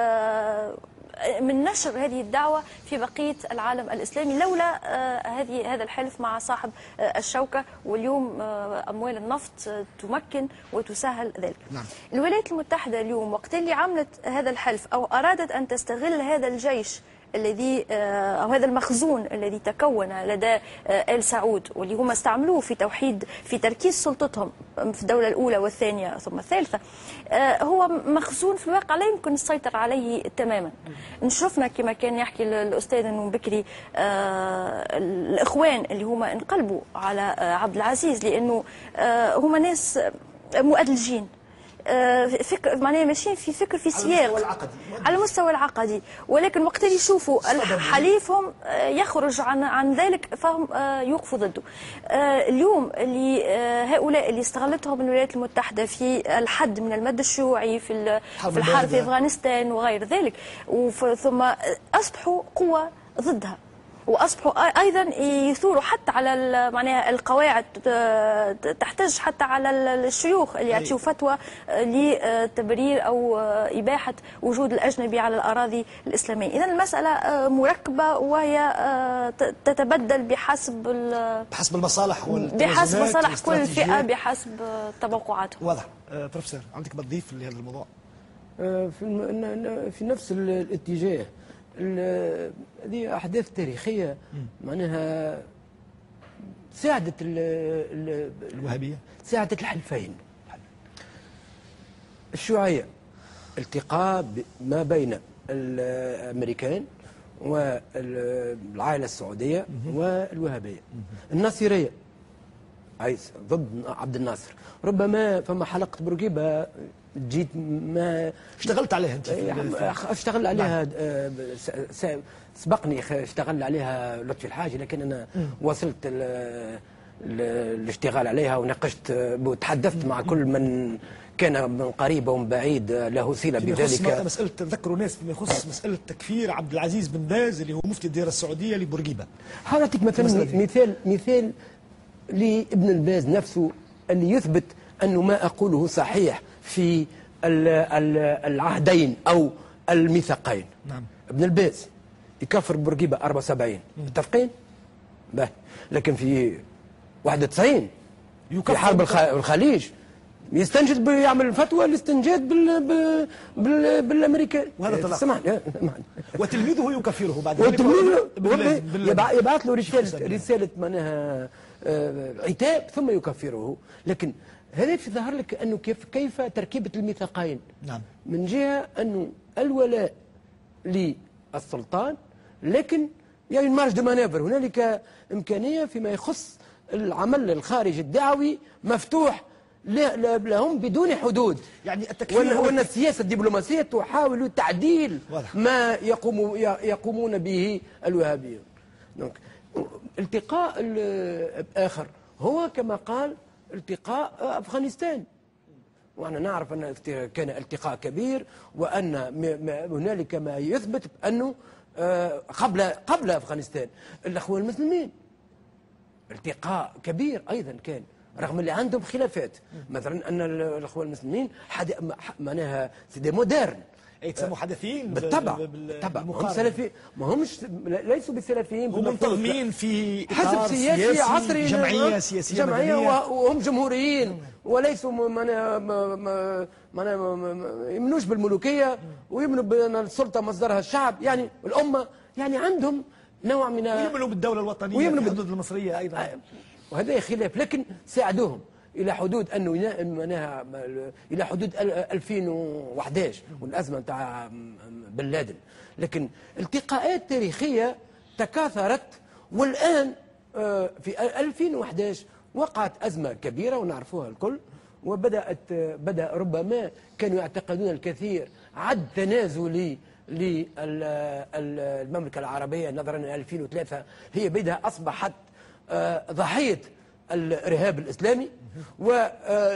من نشر هذه الدعوة في بقية العالم الإسلامي لولا هذه هذا الحلف مع صاحب الشوكة. واليوم أموال النفط تمكن وتسهل ذلك. نعم. الولايات المتحدة اليوم وقت اللي عملت هذا الحلف أو أرادت أن تستغل هذا الجيش الذي أو هذا المخزون الذي تكون لدى آل سعود واللي هم استعملوه في توحيد في تركيز سلطتهم في الدولة الأولى والثانية ثم الثالثة، هو مخزون في الواقع لا يمكن السيطرة عليه تماما. شفنا كما كان يحكي الأستاذ من بكري الإخوان اللي هم انقلبوا على عبد العزيز لأنه هم ناس مؤدلجين، فكر معناها ماشيين في فكر في سياق على المستوى العقدي، ولكن وقت اللي يشوفوا حليفهم يخرج عن عن ذلك فهم يوقفوا ضده. اليوم اللي هؤلاء اللي استغلتهم الولايات المتحدة في الحد من المد الشيوعي في في الحرب في افغانستان وغير ذلك، ثم اصبحوا قوة ضدها واصبحوا ايضا يثوروا حتى على معناها القواعد، تحتج حتى على الشيوخ اللي يعطيوا فتوى لتبرير او اباحه وجود الاجنبي على الاراضي الاسلاميه. اذا المساله مركبه وهي تتبدل بحسب بحسب المصالح بحسب مصالح كل فئه بحسب توقعاتها. واضح. بروفيسور عندك ما تضيف لهذا الموضوع؟ في في نفس الاتجاه. هذه أحداث تاريخية معناها ساعدت الوهابية، ساعدت الحلفين الشيوعية، التقاء ما بين الأمريكان والعائلة السعودية والوهابية الناصرية عايز ضد عبد الناصر. ربما فما حلقة بورقيبة جيت ما اشتغلت عليها انت؟ اشتغل عليها سبقني اشتغل عليها لطفي الحاجي، لكن انا م. وصلت الاشتغال عليها وناقشت وتحدثت مع كل من كان من قريب ومن بعيد له صله بذلك. مساله تذكروا ناس فيما يخص مساله تكفير عبد العزيز بن باز اللي هو مفتي الديره السعوديه لبورقيبه. هعطيك مثلا مثال مثال لابن الباز نفسه اللي يثبت انه ما اقوله صحيح في العهدين او الميثاقين. نعم. ابن الباز يكفر بورقيبه أربعة وسبعين متفقين؟ باهي. لكن في واحد وتسعين في حرب الخليج يستنجد يعمل فتوى الاستنجاد بال بال بالامريكان. وهذا طلع سمعني وتلميذه يكفره بعد ذلك يبعث له رساله رساله معناها عتاب ثم يكفره. لكن هذا في ظهر لك انه كيف كيف تركيبه الميثاقين. نعم. من جهه انه الولاء للسلطان، لكن يعني مارج دو مانيفر، هنالك امكانيه فيما يخص العمل الخارجي الدعوي مفتوح لهم بدون حدود. يعني التكفير وأن, وأن السياسة الدبلوماسية تحاول تعديل واضح. ما يقوم يقومون به الوهابيون. التقاء آخر هو كما قال التقاء أفغانستان، ونحن نعرف أن كان التقاء كبير، وأن هنالك ما يثبت أنه قبل قبل أفغانستان الأخوة المسلمين التقاء كبير أيضا كان، رغم اللي عندهم خلافات. مثلا أن الأخوة المسلمين معناها سيدي مودرن يتسموا حدثيين بالطبع. بالطبع هم سلفي، ما همش ليسوا بسلفيين، هم منتظمين في حزب سياسي, سياسي عصري، جمعيه سياسيه جمعيه وهم جمهوريين وليسوا ما ما يمنوش بالملوكيه ويمنوا بان السلطه مصدرها الشعب، يعني الامه، يعني عندهم نوع من ويؤمنوا بالدوله الوطنيه ويؤمنوا بالحدود المصريه ايضا، وهذا خلاف. لكن ساعدوهم الى حدود انه الى حدود ألفين وأحد عشر والازمه نتاع بن لادن. لكن التقاءات تاريخيه تكاثرت، والان في ألفين وأحد عشر وقعت ازمه كبيره ونعرفوها الكل، وبدات بدا ربما كانوا يعتقدون الكثير عد تنازلي للمملكه العربيه نظرا الى ألفين وثلاثة، هي بدها اصبحت ضحيه الارهاب الاسلامي، و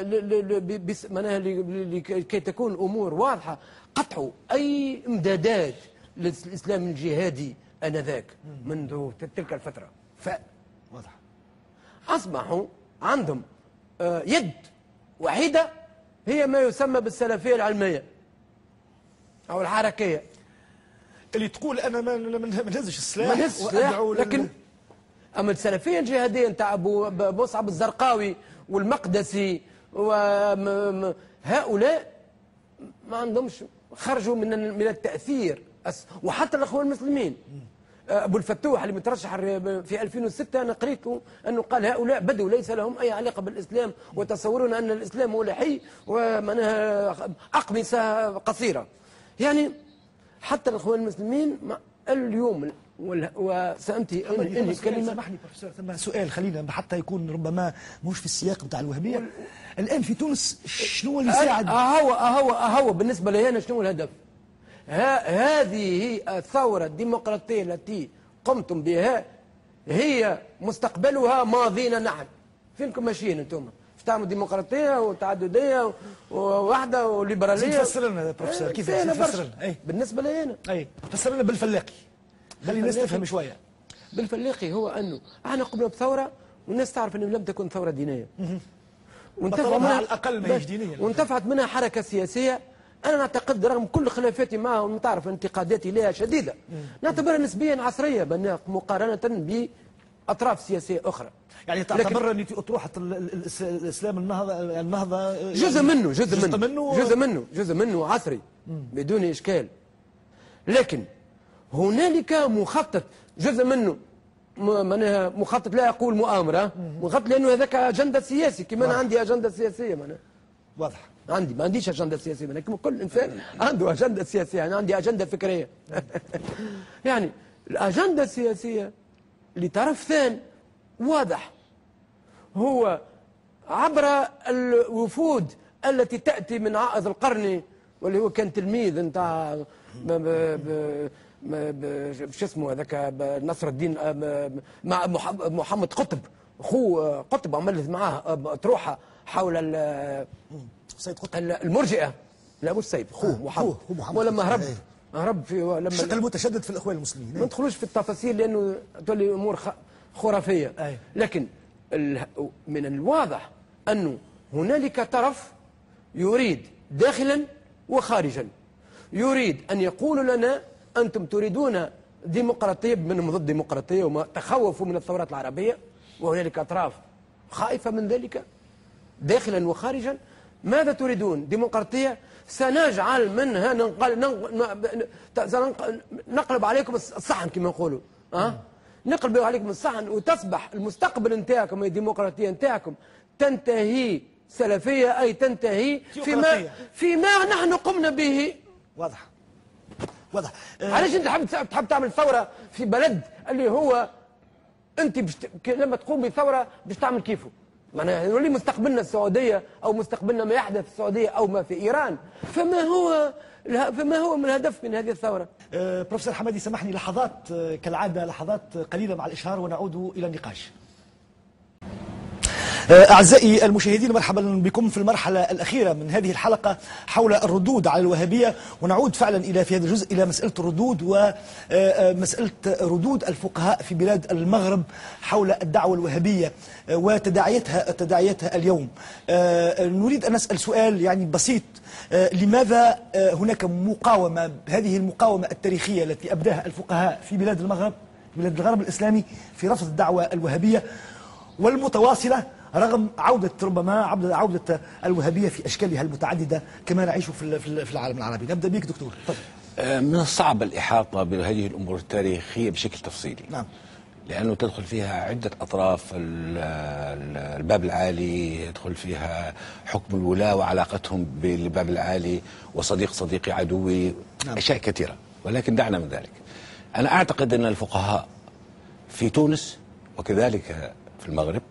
لكي تكون الامور واضحه قطعوا اي امدادات للاسلام الجهادي انذاك منذ تلك الفتره، ف واضح اصبحوا عندهم يد وحيده هي ما يسمى بالسلفيه العلميه او الحركيه، اللي تقول انا ما نهزش السلاح ما نهزش السلاح، لكن اما السلفيه الجهاديه نتاع مصعب الزرقاوي والمقدسي وهؤلاء ما عندهمش، خرجوا من من التاثير. وحتى الاخوان المسلمين ابو الفتوح اللي مترشح في ألفين وستة انا قريت انه قال هؤلاء بدوا ليس لهم اي علاقه بالاسلام وتصورون ان الاسلام هو لحي ومعناها اقمصه قصيره. يعني حتى الاخوان المسلمين اليوم، وسأنتي انهي كلمه. سامحني بروفيسور، ثم سؤال خلينا حتى يكون ربما مش في السياق بتاع الوهابيه. الان في تونس شنو اللي يساعد؟ اهو اهو اهو بالنسبه لي انا شنو الهدف؟ هذه هي الثوره الديمقراطيه التي قمتم بها، هي مستقبلها ماضينا نحن. فينكم ماشيين انتم؟ باش تعملوا ديمقراطيه وتعدديه ووحده وليبراليه؟ تفسر لنا بروفيسور كيف تفسر لنا؟ اي بالنسبه لي انا اي فسر لنا بالفلاقي، خلي الناس تفهم شويه. بالفلاقي هو انه احنا قمنا بثوره والناس تعرف انه لم تكن ثوره دينيه، وانتفعت منها على الاقل ما هيش دينيه، وانتفعت منها حركه سياسيه. انا نعتقد رغم كل خلافاتي معها تعرف انتقاداتي لها شديده، نعتبرها نسبيا عصريه مقارنه باطراف سياسيه اخرى. يعني تعتبر ان اطروحه الاسلام النهضه النهضه جزء منه جزء, جزء منه, منه جزء منه جزء منه عصري بدون اشكال، لكن هنالك مخطط جزء منه معناها مخطط، لا اقول مؤامره، مخطط لانه هذاك اجنده سياسي كما انا عندي اجنده سياسيه معناها واضح. عندي ما عنديش اجنده سياسيه، لكن كل انسان عنده اجنده سياسيه، انا عندي اجنده فكريه. يعني الاجنده السياسيه لطرف ثاني واضح، هو عبر الوفود التي تاتي من عائض القرني واللي هو كان تلميذ نتاع شو اسمه هذاك نصر الدين مع محمد قطب، اخوه قطب عمل معاه اطروحه حول سيد قطب المرجئه، لا مش سيد اخوه محمد, محمد ولما هرب هرب في لما الشق المتشدد في الاخوان المسلمين. ما ندخلوش في التفاصيل لانه تولي امور خرافيه. أي. لكن من الواضح انه هنالك طرف يريد داخلا وخارجا، يريد ان يقول لنا انتم تريدون ديمقراطيه، منهم ضد ديمقراطيه وما تخوفوا من الثورات العربيه، وهنالك اطراف خائفه من ذلك داخلا وخارجا. ماذا تريدون؟ ديمقراطيه؟ سنجعل منها ننقل ننقل نقلب عليكم الصحن كما نقولوا، أه؟ نقلب عليكم الصحن وتصبح المستقبل نتاعكم الديمقراطيه نتاعكم تنتهي سلفيه، اي تنتهي فيما فيما نحن قمنا به. واضح واضح. أه علاش انت تحب تحب تعمل ثوره في بلد اللي هو انت بشت... لما تقوم بثوره باش تعمل كيفه؟ معناها يولي مستقبلنا السعوديه او مستقبلنا ما يحدث في السعوديه او ما في ايران، فما هو فما هو من الهدف من هذه الثوره؟ أه بروفيسور حمادي سامحني لحظات أه كالعاده لحظات قليله مع الاشهار ونعود الى النقاش. أعزائي المشاهدين، مرحبا بكم في المرحلة الأخيرة من هذه الحلقة حول الردود على الوهابية، ونعود فعلا إلى في هذا الجزء إلى مسألة الردود ومسألة ردود الفقهاء في بلاد المغرب حول الدعوة الوهابية وتداعياتها تداعياتها اليوم. نريد أن نسأل سؤال يعني بسيط: لماذا هناك مقاومة، هذه المقاومة التاريخية التي أبداها الفقهاء في بلاد المغرب في بلاد الغرب الإسلامي في رفض الدعوة الوهابية والمتواصلة رغم عودة ربما عودة الوهابية في أشكالها المتعددة كما نعيش في العالم العربي؟ نبدأ بك دكتور، تفضل. من الصعب الإحاطة بهذه الأمور التاريخية بشكل تفصيلي. نعم. لأنه تدخل فيها عدة أطراف، الباب العالي يدخل فيها حكم الولاة وعلاقتهم بالباب العالي وصديق صديقي عدوي. نعم. أشياء كثيرة، ولكن دعنا من ذلك. أنا أعتقد أن الفقهاء في تونس وكذلك في المغرب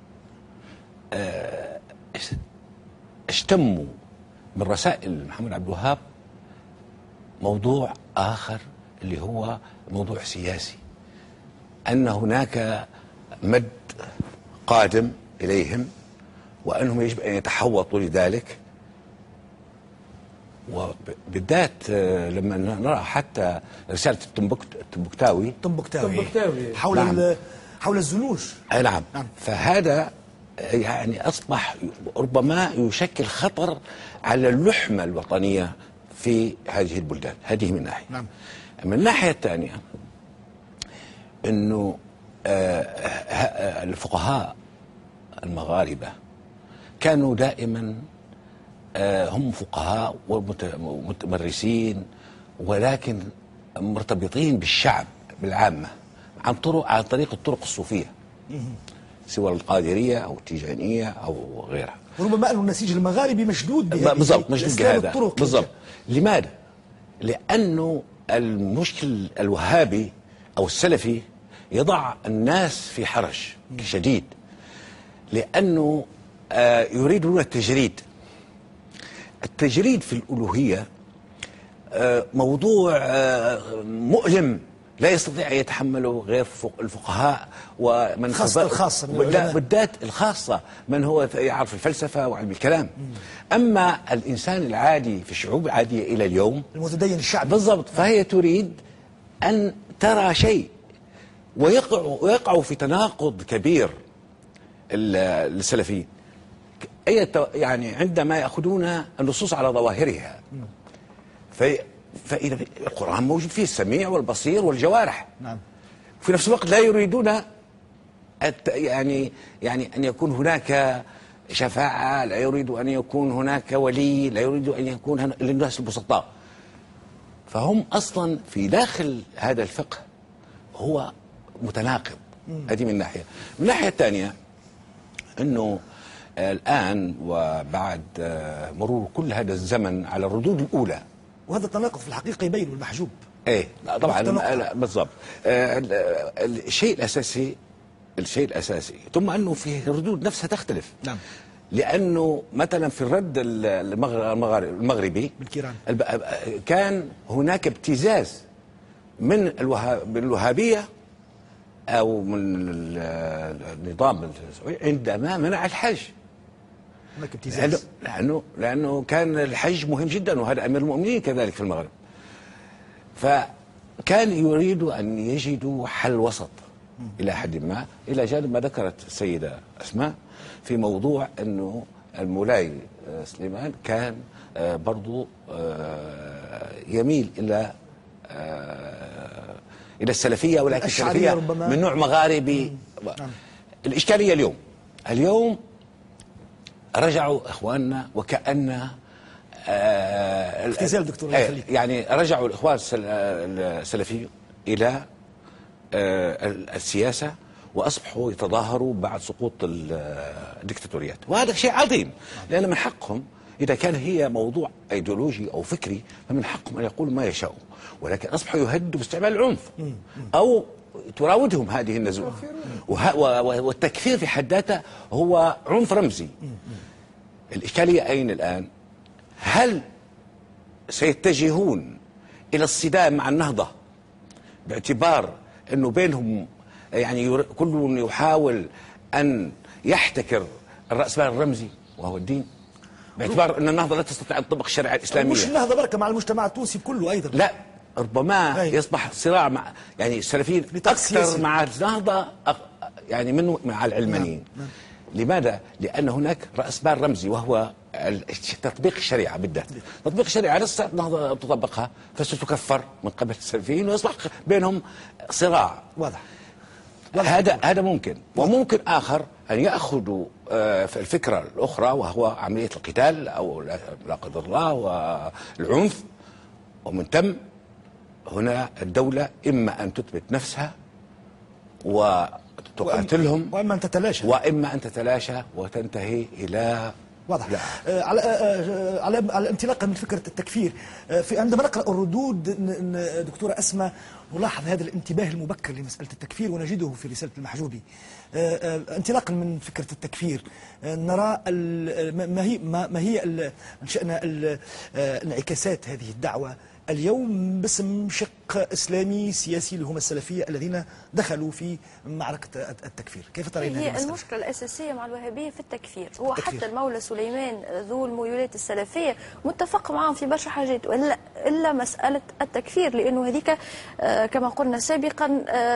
اشتموا من رسائل محمد عبد الوهاب موضوع آخر اللي هو موضوع سياسي، أن هناك مد قادم إليهم وأنهم يجب أن يتحوطوا لذلك. وبالذات لما نرى حتى رسالة التنبكتاوي التنبكتاوي حول نعم. حول الزنوج. أي نعم. نعم. فهذا يعني أصبح ربما يشكل خطر على اللحمة الوطنية في هذه البلدان. هذه من ناحية. نعم. من الناحية الثانية أنه الفقهاء المغاربة كانوا دائما هم فقهاء ومتمرسين، ولكن مرتبطين بالشعب بالعامة عن طرق عن طريق الطرق الصوفية، سواء القادرية أو التيجانية أو غيرها. وربما أن النسيج المغاربي مشدود بهذه بالضبط، مشدود بهذا بالضبط. لماذا؟ لأنه المشكل الوهابي أو السلفي يضع الناس في حرج شديد، لأنه آه يريدون التجريد. التجريد في الألوهية آه موضوع آه مؤلم لا يستطيع أن يتحمله غير الفقهاء ومن خاصة الخاصة بالذات الخاصة من هو يعرف الفلسفة وعلم الكلام. أما الإنسان العادي في الشعوب العادية إلى اليوم المتدين الشعبي بالضبط، فهي تريد أن ترى شيء ويقع ويقع في تناقض كبير. السلفيين أي يعني عندما يأخذون النصوص على ظواهرها، في فإذا القرآن موجود فيه السميع والبصير والجوارح. نعم. في نفس الوقت لا يريدون يعني يعني أن يكون هناك شفاعة، لا يريد أن يكون هناك ولي، لا يريد أن يكون للناس البسطاء. فهم أصلا في داخل هذا الفقه هو متناقض. هذه من ناحية. من الناحية الثانية أنه الآن وبعد مرور كل هذا الزمن على الردود الأولى، وهذا التناقض في الحقيقة يبين والمحجوب. ايه طبعا بالضبط. الشيء الأساسي الشيء الأساسي ثم أنه في الردود نفسها تختلف. نعم. لأنه مثلا في الرد المغربي بالكيران كان هناك ابتزاز من الوهابية أو من النظام عندما منع الحج. هناك ابتزاز لأنه لأنه كان الحج مهم جدا، وهذا أمير المؤمنين كذلك في المغرب. فكان يريد أن يجدوا حل وسط إلى حد ما، إلى جانب ما ذكرت السيدة أسماء في موضوع أنه المولاي سليمان كان برضو يميل إلى إلى السلفية، ولكن السلفية من نوع مغاربي. الإشكالية اليوم اليوم رجعوا إخواننا وكأن اختزال دكتور الله يخليك. يعني رجعوا الإخوان السلفيين إلى السياسة وأصبحوا يتظاهروا بعد سقوط الدكتاتوريات، وهذا شيء عظيم، لأن من حقهم إذا كان هي موضوع أيديولوجي أو فكري فمن حقهم أن يقولوا ما يشاءوا، ولكن أصبحوا يهددوا باستعمال العنف أو تراودهم هذه النزوة. والتكفير في حد ذاته هو عنف رمزي. الإشكالية أين الآن؟ هل سيتجهون إلى الصدام مع النهضة باعتبار أنه بينهم يعني كل يحاول أن يحتكر الرأسمال الرمزي وهو الدين، باعتبار أن النهضة لا تستطيع أن تطبق الشريعة الإسلامية؟ مش النهضة بركة، مع المجتمع التونسي كله أيضا. لا، ربما أي. يصبح صراع مع يعني السلفيين أكثر مع النهضة يعني منه مع العلمانيين. نعم. نعم. لماذا؟ لأن هناك رأس مال رمزي وهو تطبيق الشريعة بالذات. تطبيق الشريعة لسه النهضة تطبقها فستكفر من قبل السلفيين ويصبح بينهم صراع. واضح. هذا هذا ممكن. وممكن آخر أن يأخذوا في الفكرة الأخرى وهو عملية القتال أو لا قدر الله والعنف، ومن ثم هنا الدولة إما أن تثبت نفسها وتقاتلهم، وإما أن تتلاشى وإما أن تتلاشى وتنتهي إلى واضح. آه على آه على على انطلاقا من فكره التكفير، آه في عندما نقرا الردود دكتوره اسماء نلاحظ هذا الانتباه المبكر لمساله التكفير ونجده في رساله المحجوبي. آه آه انطلاقا من فكره التكفير، آه نرى ما هي ما هي انشانا انعكاسات هذه الدعوه اليوم باسم شق إسلامي سياسي اللي هم السلفية الذين دخلوا في معركة التكفير. كيف ترين هذه المسألة؟ المشكلة الأساسية مع الوهابية في التكفير. هو التكفير. حتى المولى سليمان ذو الميولات السلفية متفق معهم في برشا حاجات إلا إلا مسألة التكفير، لأنه هذيك كما قلنا سابقا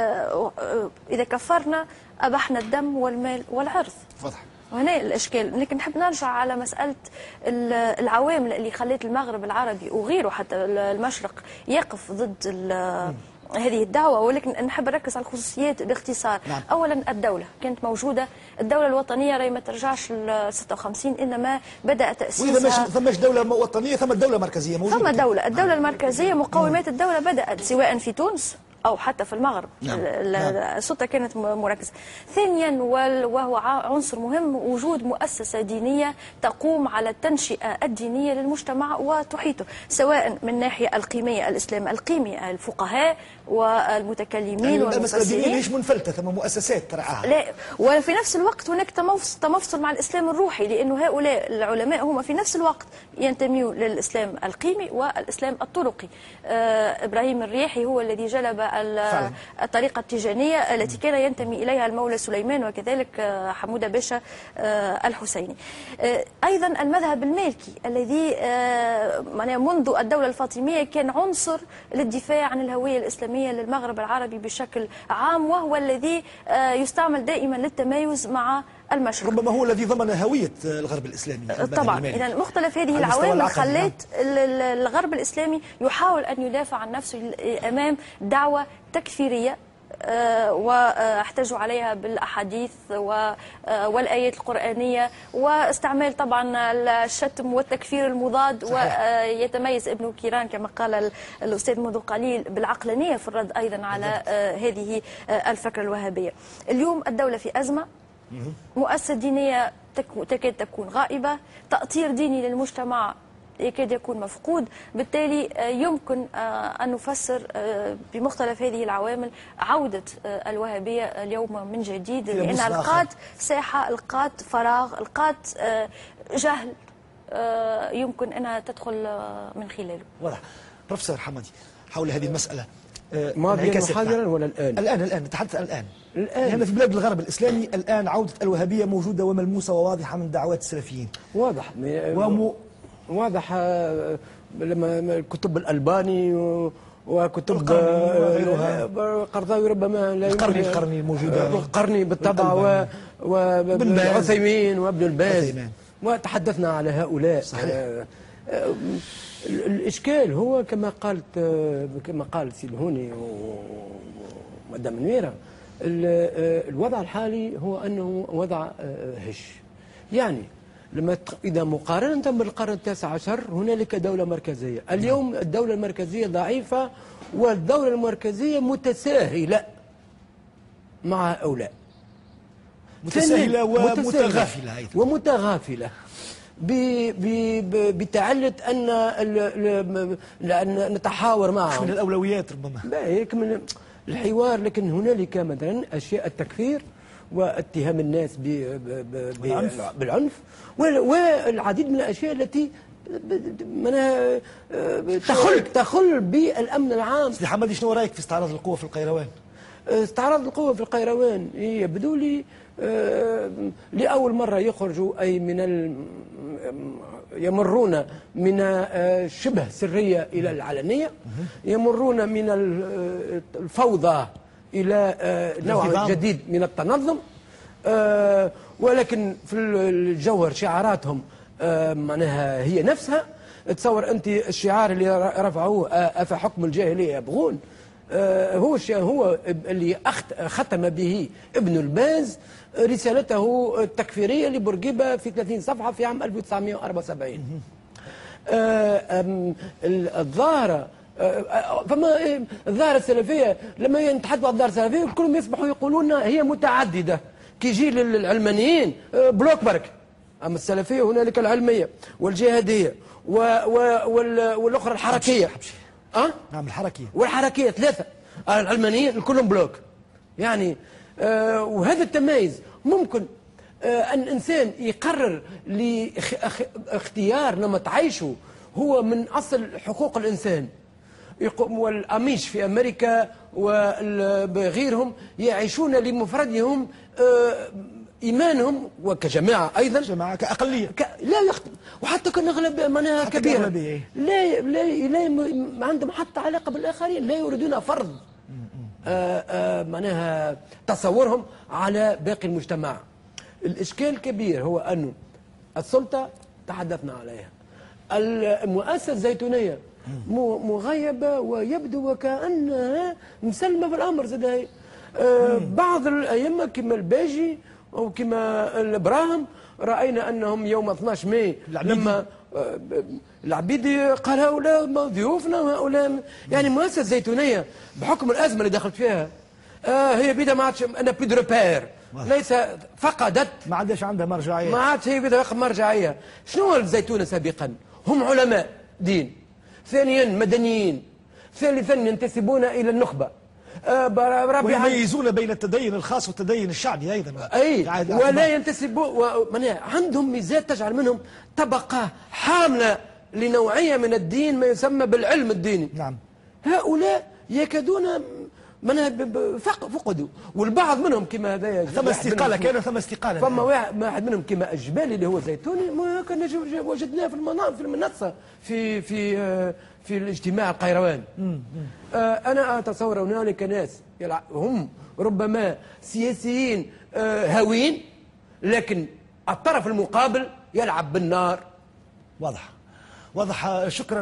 إذا كفرنا أبحنا الدم والمال والعرض. واضح. وهنا الاشكال. لكن نحب نرجع على مساله العوامل اللي خلت المغرب العربي وغيره حتى المشرق يقف ضد هذه الدعوه، ولكن نحب نركز على الخصوصيات باختصار. نعم. اولا الدوله كانت موجوده، الدوله الوطنيه راهي ما ترجعش ل ستة وخمسين، انما بدا تاسيسها. واذا مش ثماش دوله وطنيه ثم دوله مركزيه موجوده. ثم دوله، الدوله المركزيه مقومات الدوله بدات سواء في تونس أو حتى في المغرب. نعم. السلطة كانت مركزة. ثانيا وهو عنصر مهم، وجود مؤسسة دينية تقوم على التنشئة الدينية للمجتمع وتحيطه، سواء من ناحية القيمية الإسلام القيمي الفقهاء والمتكلمين يعني والمفسرين. المسألة الدينية مش منفلتة، ثم مؤسسات ترعاها. لا، وفي نفس الوقت هناك تمفصل مع الإسلام الروحي، لأنه هؤلاء العلماء هم في نفس الوقت ينتميون للإسلام القيمي والإسلام الطرقي. آه إبراهيم الرياحي هو الذي جلب الطريقة التيجانية التي كان ينتمي إليها المولى سليمان، وكذلك حمودة باشا الحسيني. أيضا المذهب المالكي الذي منذ الدولة الفاطمية كان عنصر للدفاع عن الهوية الإسلامية للمغرب العربي بشكل عام، وهو الذي يستعمل دائما للتمايز مع المشرق. ربما هو الذي ضمن هوية الغرب الإسلامي. طبعا. إذا مختلف هذه العوامل خلت الغرب الإسلامي يحاول أن يدافع عن نفسه أمام دعوة تكفيرية واحتجوا عليها بالأحاديث والآيات القرآنية، واستعمال طبعا الشتم والتكفير المضاد. ويتميز ابن كيران كما قال الأستاذ منذ قليل بالعقلانية في الرد أيضا على هذه الفكرة الوهابية. اليوم الدولة في أزمة، مؤسسة دينية تكاد تكون غائبة، تأطير ديني للمجتمع يكاد يكون مفقود، بالتالي يمكن أن نفسر بمختلف هذه العوامل عودة الوهابية اليوم من جديد، لأنها لقات ساحة، لقات فراغ، لقات جهل يمكن أنها تدخل من خلاله. واضح. بروفيسور حمادي، حول هذه المسألة ماضيا وحاضرا ولا الآن؟ الآن الآن نتحدث الآن. الآن يعني في بلاد الغرب الإسلامي الآن عودة الوهابية موجودة وملموسة وواضحة من دعوات السلفيين. واضح. وم... واضح لما كتب الألباني وكتب قرضاوي ربما لا القرني القرني موجودة، القرني بالطبع، وعثيمين وابن الباز، وتحدثنا على هؤلاء. صحيح. الإشكال هو كما قالت كما قالت سي الهوني ومدام منيرة، الوضع الحالي هو أنه وضع هش. يعني لما إذا مقارنة بالقرن التاسع عشر هنالك دولة مركزية، اليوم الدولة المركزية ضعيفة، والدولة المركزية متساهلة مع هؤلاء، متساهلة ومتغافلة أيضا ومتغافلة بتعلة أن نتحاور معهم. من الأولويات ربما. لا، من الحوار، لكن هنالك مثلا أشياء التكفير واتهام الناس ب- ب- ب- بالعنف. بالعنف وال- والعديد من الأشياء التي منها تخل تخل بالأمن العام. سيدي حمادي، شنو رايك في استعراض القوة في القيروان؟ استعراض القوة في القيروان يبدو لي آه، لأول مرة يخرجوا أي من ال... يمرون من آه، شبه سرية إلى العلنية، يمرون من ال- الفوضى إلى آه، نوع الانتظام. جديد من التنظم، آه، ولكن في الجوهر شعاراتهم آه، معناها هي نفسها. تصور أنت الشعار اللي رفعوه آه، أفحكم الجاهلية يبغون، آه، هو الشيء هو اللي أخت- ختم به ابن الباز رسالته التكفيرية لبورقيبة في ثلاثين صفحة في عام ألف وتسعمائة وأربعة وسبعين. آه، أم، الظاهرة آه، آه، فما إيه، الظاهرة السلفية لما يتحدثوا عن الظاهرة السلفية كلهم يصبحوا يقولون هي متعددة، كي يجي للعلمانيين آه، بلوك برك. أما السلفية هنالك العلمية والجهادية و و وال والأخرى الحركية. أه؟ نعم، الحركية والحركية ثلاثة، العلمانيين كلهم بلوك يعني. آه وهذا التميز ممكن آه أن إنسان يقرر لاختيار نمط عيشه هو من أصل حقوق الإنسان. يقوم والأميش في أمريكا وغيرهم يعيشون لمفردهم آه إيمانهم وكجماعة أيضا، جماعة كأقلية ك... لا يخطئ، وحتى كان أغلب معناها حتى كبيرة كأغلبية. لا لا لا ما عندهم حتى علاقة بالآخرين، لا يريدون فرض آه آه معناها تصورهم على باقي المجتمع. الإشكال الكبير هو أنه السلطة تحدثنا عليها، المؤسسة الزيتونية م- مغيبة ويبدو وكأنها مسلمة في الأمر زي آه بعض الأئمة كما الباجي أو كما الإبراهيم رأينا أنهم يوم اثناش ماي لما آه، العبيدي قال هؤلاء ضيوفنا وهؤلاء يعني المؤسسة الزيتونية بحكم الأزمة اللي دخلت فيها آه هي بدا ما عادش أنا بيد ريبير، ليس فقدت، ما عادش عندها مرجعية. ما عادش هي بدا مرجعية. شنو الزيتونة سابقا؟ هم علماء دين، ثانيا مدنيين، ثالثا ينتسبون إلى النخبة، آه رابعا ويميزون بين التدين الخاص والتدين الشعبي أيضا. اي يعني ولا ينتسبوا عندهم ميزات تجعل منهم طبقه حامله لنوعيه من الدين ما يسمى بالعلم الديني. نعم. هؤلاء يكادون منها فقدوا، والبعض منهم كما هذايا ثم استقالة، كان ثم استقالة. فما واحد واحد منهم كما الجبالي اللي هو زيتوني ما كنا جو- وجدناه في المناطق في المنصه في في آه، في الاجتماع القيروان. آه، انا اتصور هنالك ناس يلع- هم ربما سياسيين آه، هاويين، لكن الطرف المقابل يلعب بالنار. واضح واضح. شكرا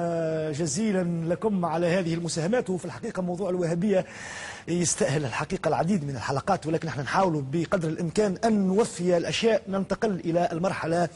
جزيلا لكم على هذه المساهمات. وفي الحقيقة موضوع الوهابية يستاهل الحقيقة العديد من الحلقات، ولكن نحن نحاول بقدر الإمكان أن نوفي الأشياء. ننتقل إلى المرحلة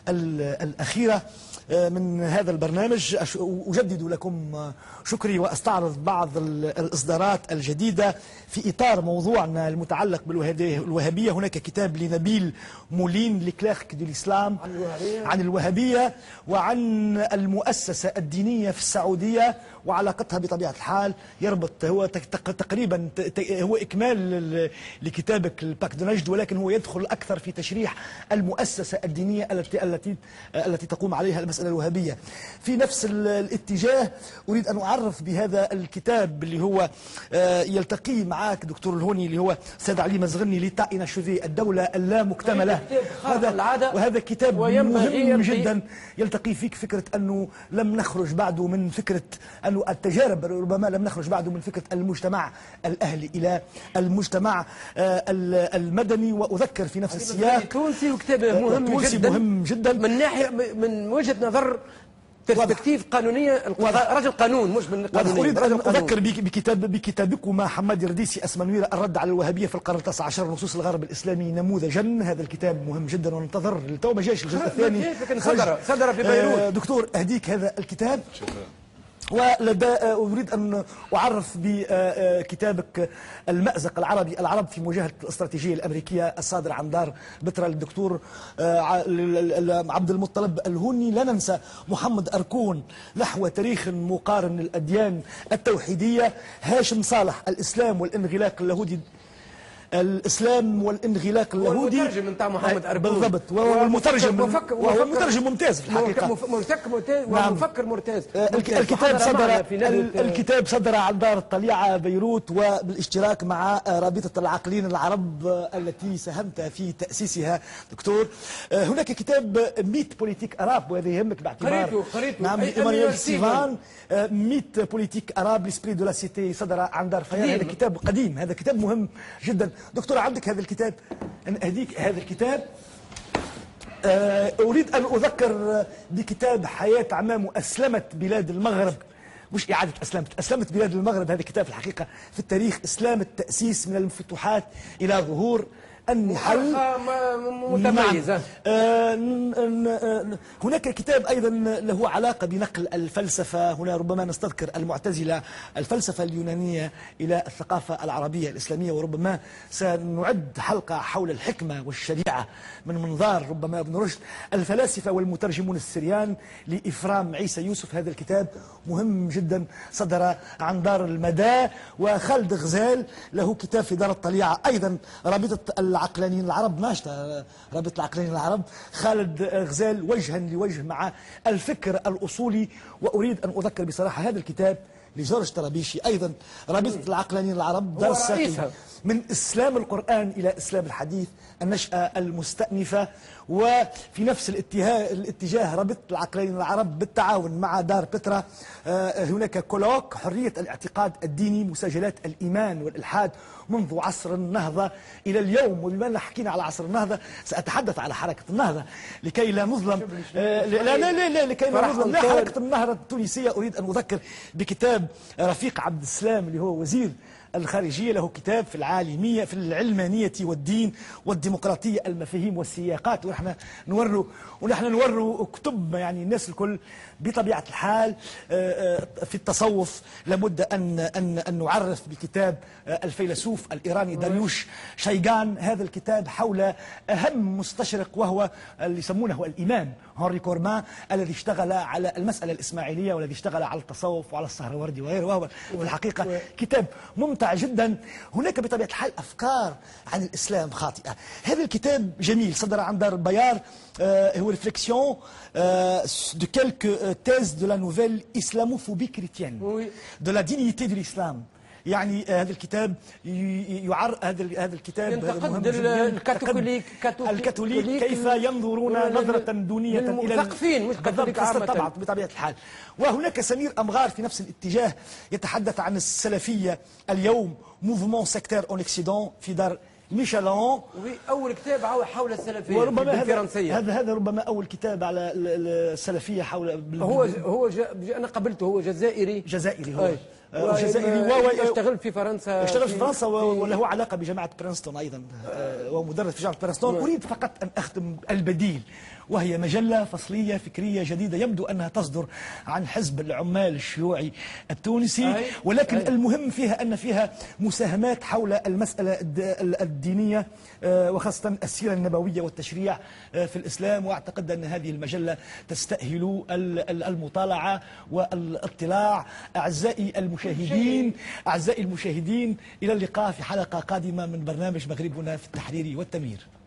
الأخيرة من هذا البرنامج. أجدد لكم شكري وأستعرض بعض الإصدارات الجديدة في إطار موضوعنا المتعلق بالوهابية. هناك كتاب لنبيل مولين لكليرك دي الإسلام عن الوهابية وعن المؤسسة الدينية في السعودية وعلاقتها بطبيعة الحال. يربط هو تقريبا هو إكمال لكتابك الباك دو نجد، ولكن هو يدخل أكثر في تشريح المؤسسة الدينية التي التي التي تقوم عليها المسألة الوهابية. في نفس الاتجاه أريد أن أعرف بهذا الكتاب اللي هو يلتقي معك دكتور الهوني، اللي هو سيد علي مزغني لتاينا شوفي الدولة اللامكتملة. هذا وهذا كتاب مهم جدا يلتقي فيك فكرة أنه لم نخرج بعد من فكرة أنه التجارب، ربما لم نخرج بعد من فكرة المجتمع الأهلي إلى المجتمع المدني. وأذكر في نفس السياق تونسي وكتابه مهم جدا مهم جدا من ناحية من وجهة نظر برسبكتيف قانونية، رجل قانون مش من قانونية. أريد أن أذكر بكتاب بكتابكما حماد الرديسي أسمنويرة الرد على الوهابية في القرن التاسع عشر نصوص الغرب الإسلامي نموذجا. هذا الكتاب مهم جدا وننتظر تو ما جاش الجزء الثاني. صدر صدر في بيروت. دكتور أهديك هذا الكتاب. ولدى أريد أن أعرف بكتابك المأزق العربي العرب في مواجهة الاستراتيجية الأمريكية الصادر عن دار بترا للدكتور عبد المطلب الهوني. لا ننسى محمد أركون نحو تاريخ مقارن للأديان التوحيدية، هاشم صالح الإسلام والانغلاق اليهودي، الاسلام والانغلاق اليهودي، والمترجم نتاع محمد أركون بالضبط، وهو المترجم وهو مترجم ممتاز في الحقيقه، مفكر ممتاز ومفكر ممتاز. الكتاب صدر الكتاب صدر عن دار الطليعه بيروت وبالاشتراك مع رابطه العاقلين العرب التي ساهمت في تاسيسها دكتور. هناك كتاب ميت بوليتيك اراب، وهذا يهمك باعتبار قريته قريته نعم ايمانويل ستيفان. ميت بوليتيك اراب لسبري دو لا سيتي صدر عن دار فيار. هذا كتاب قديم، هذا كتاب مهم جدا. دكتور عندك هذا الكتاب، أنا أهديك هذا الكتاب. أريد أن أذكر بكتاب حياة عمام أسلمت بلاد المغرب، مش إعادة أسلمت، أسلمت بلاد المغرب. هذا كتاب في الحقيقة في التاريخ، إسلام التأسيس من الفتوحات إلى ظهور النحل متميزة. هناك كتاب أيضا له علاقة بنقل الفلسفة، هنا ربما نستذكر المعتزلة، الفلسفة اليونانية إلى الثقافة العربية الإسلامية، وربما سنعد حلقة حول الحكمة والشريعة من منظار ربما ابن رشد. الفلاسفة والمترجمون السريان لإفرام عيسى يوسف، هذا الكتاب مهم جدا صدر عن دار المدى. وخالد غزال له كتاب في دار الطليعة أيضا، رابطة العقلانيين العرب، ناشطة رابطة العقلانيين العرب، خالد غزال وجها لوجه مع الفكر الأصولي. وأريد أن أذكر بصراحة هذا الكتاب لجورج طرابيشي أيضا، رابطة العقلانيين العرب، درس من إسلام القرآن إلى إسلام الحديث، النشأة المستأنفة. وفي نفس الاتجاه, الاتجاه رابطة العقلانيين العرب بالتعاون مع دار بترا هناك كولوك حرية الاعتقاد الديني، مساجلات الإيمان والإلحاد منذ عصر النهضة إلى اليوم. وبما أن حكينا على عصر النهضة سأتحدث على حركة النهضة لكي لا نظلم، لا لا لا, لا لكي لا نظلم لا حركة النهضة التونسية. أريد أن أذكر بكتاب رفيق عبد السلام اللي هو وزير الخارجية، له كتاب في العالمية في العلمانية والدين والديمقراطية، المفاهيم والسياقات. ونحن نوروا ونحن نوروا كتب يعني الناس الكل بطبيعة الحال. في التصوف لابد أن أن أن نعرف بكتاب الفيلسوف الإيراني داريوش شايغان. هذا الكتاب حول أهم مستشرق وهو اللي يسمونه الإمام هنري كورمان، الذي اشتغل على المسألة الإسماعيلية والذي اشتغل على التصوف وعلى السهروردي وغيره، وهو في الحقيقة كتاب ممتع جدا. هناك بطبيعة الحال أفكار عن الإسلام خاطئة. هذا الكتاب جميل صدر عن دار البيار، هو ريفليكسيون de quelques thèses de la nouvelle islamophobie chrétienne, de la dignité de l'islam. يعني هذا الكتاب يعر هذا هذا الكتاب ينتقد الكاثوليك الكاثوليك كيف ينظرون نظرة دونية إلى المثقفين، مش كاثوليك عامة طبعا بطبيعة الحال. وهناك سمير أمغار في نفس الاتجاه يتحدث عن السلفية اليوم، موفمون سيكتير اون اكسيدون في دار ميشالون. أول كتاب حول السلفية وربما بالفرنسية. هذا هذا ربما أول كتاب على السلفية حول. هو هو أنا قابلته، هو جزائري جزائري هو جزائري واشتغل في فرنسا اشتغل في فرنسا وله علاقة بجامعة برينستون أيضا، ومدرس في جامعة برينستون. أريد فقط أن أختم البديل، وهي مجلة فصلية فكرية جديدة يبدو أنها تصدر عن حزب العمال الشيوعي التونسي، ولكن المهم فيها أن فيها مساهمات حول المسألة الدينية وخاصة السيرة النبوية والتشريع في الإسلام. وأعتقد أن هذه المجلة تستأهل المطالعة والاطلاع. أعزائي المشاهدين أعزائي المشاهدين إلى اللقاء في حلقة قادمة من برنامج مغربنا في التحرير والتنوير.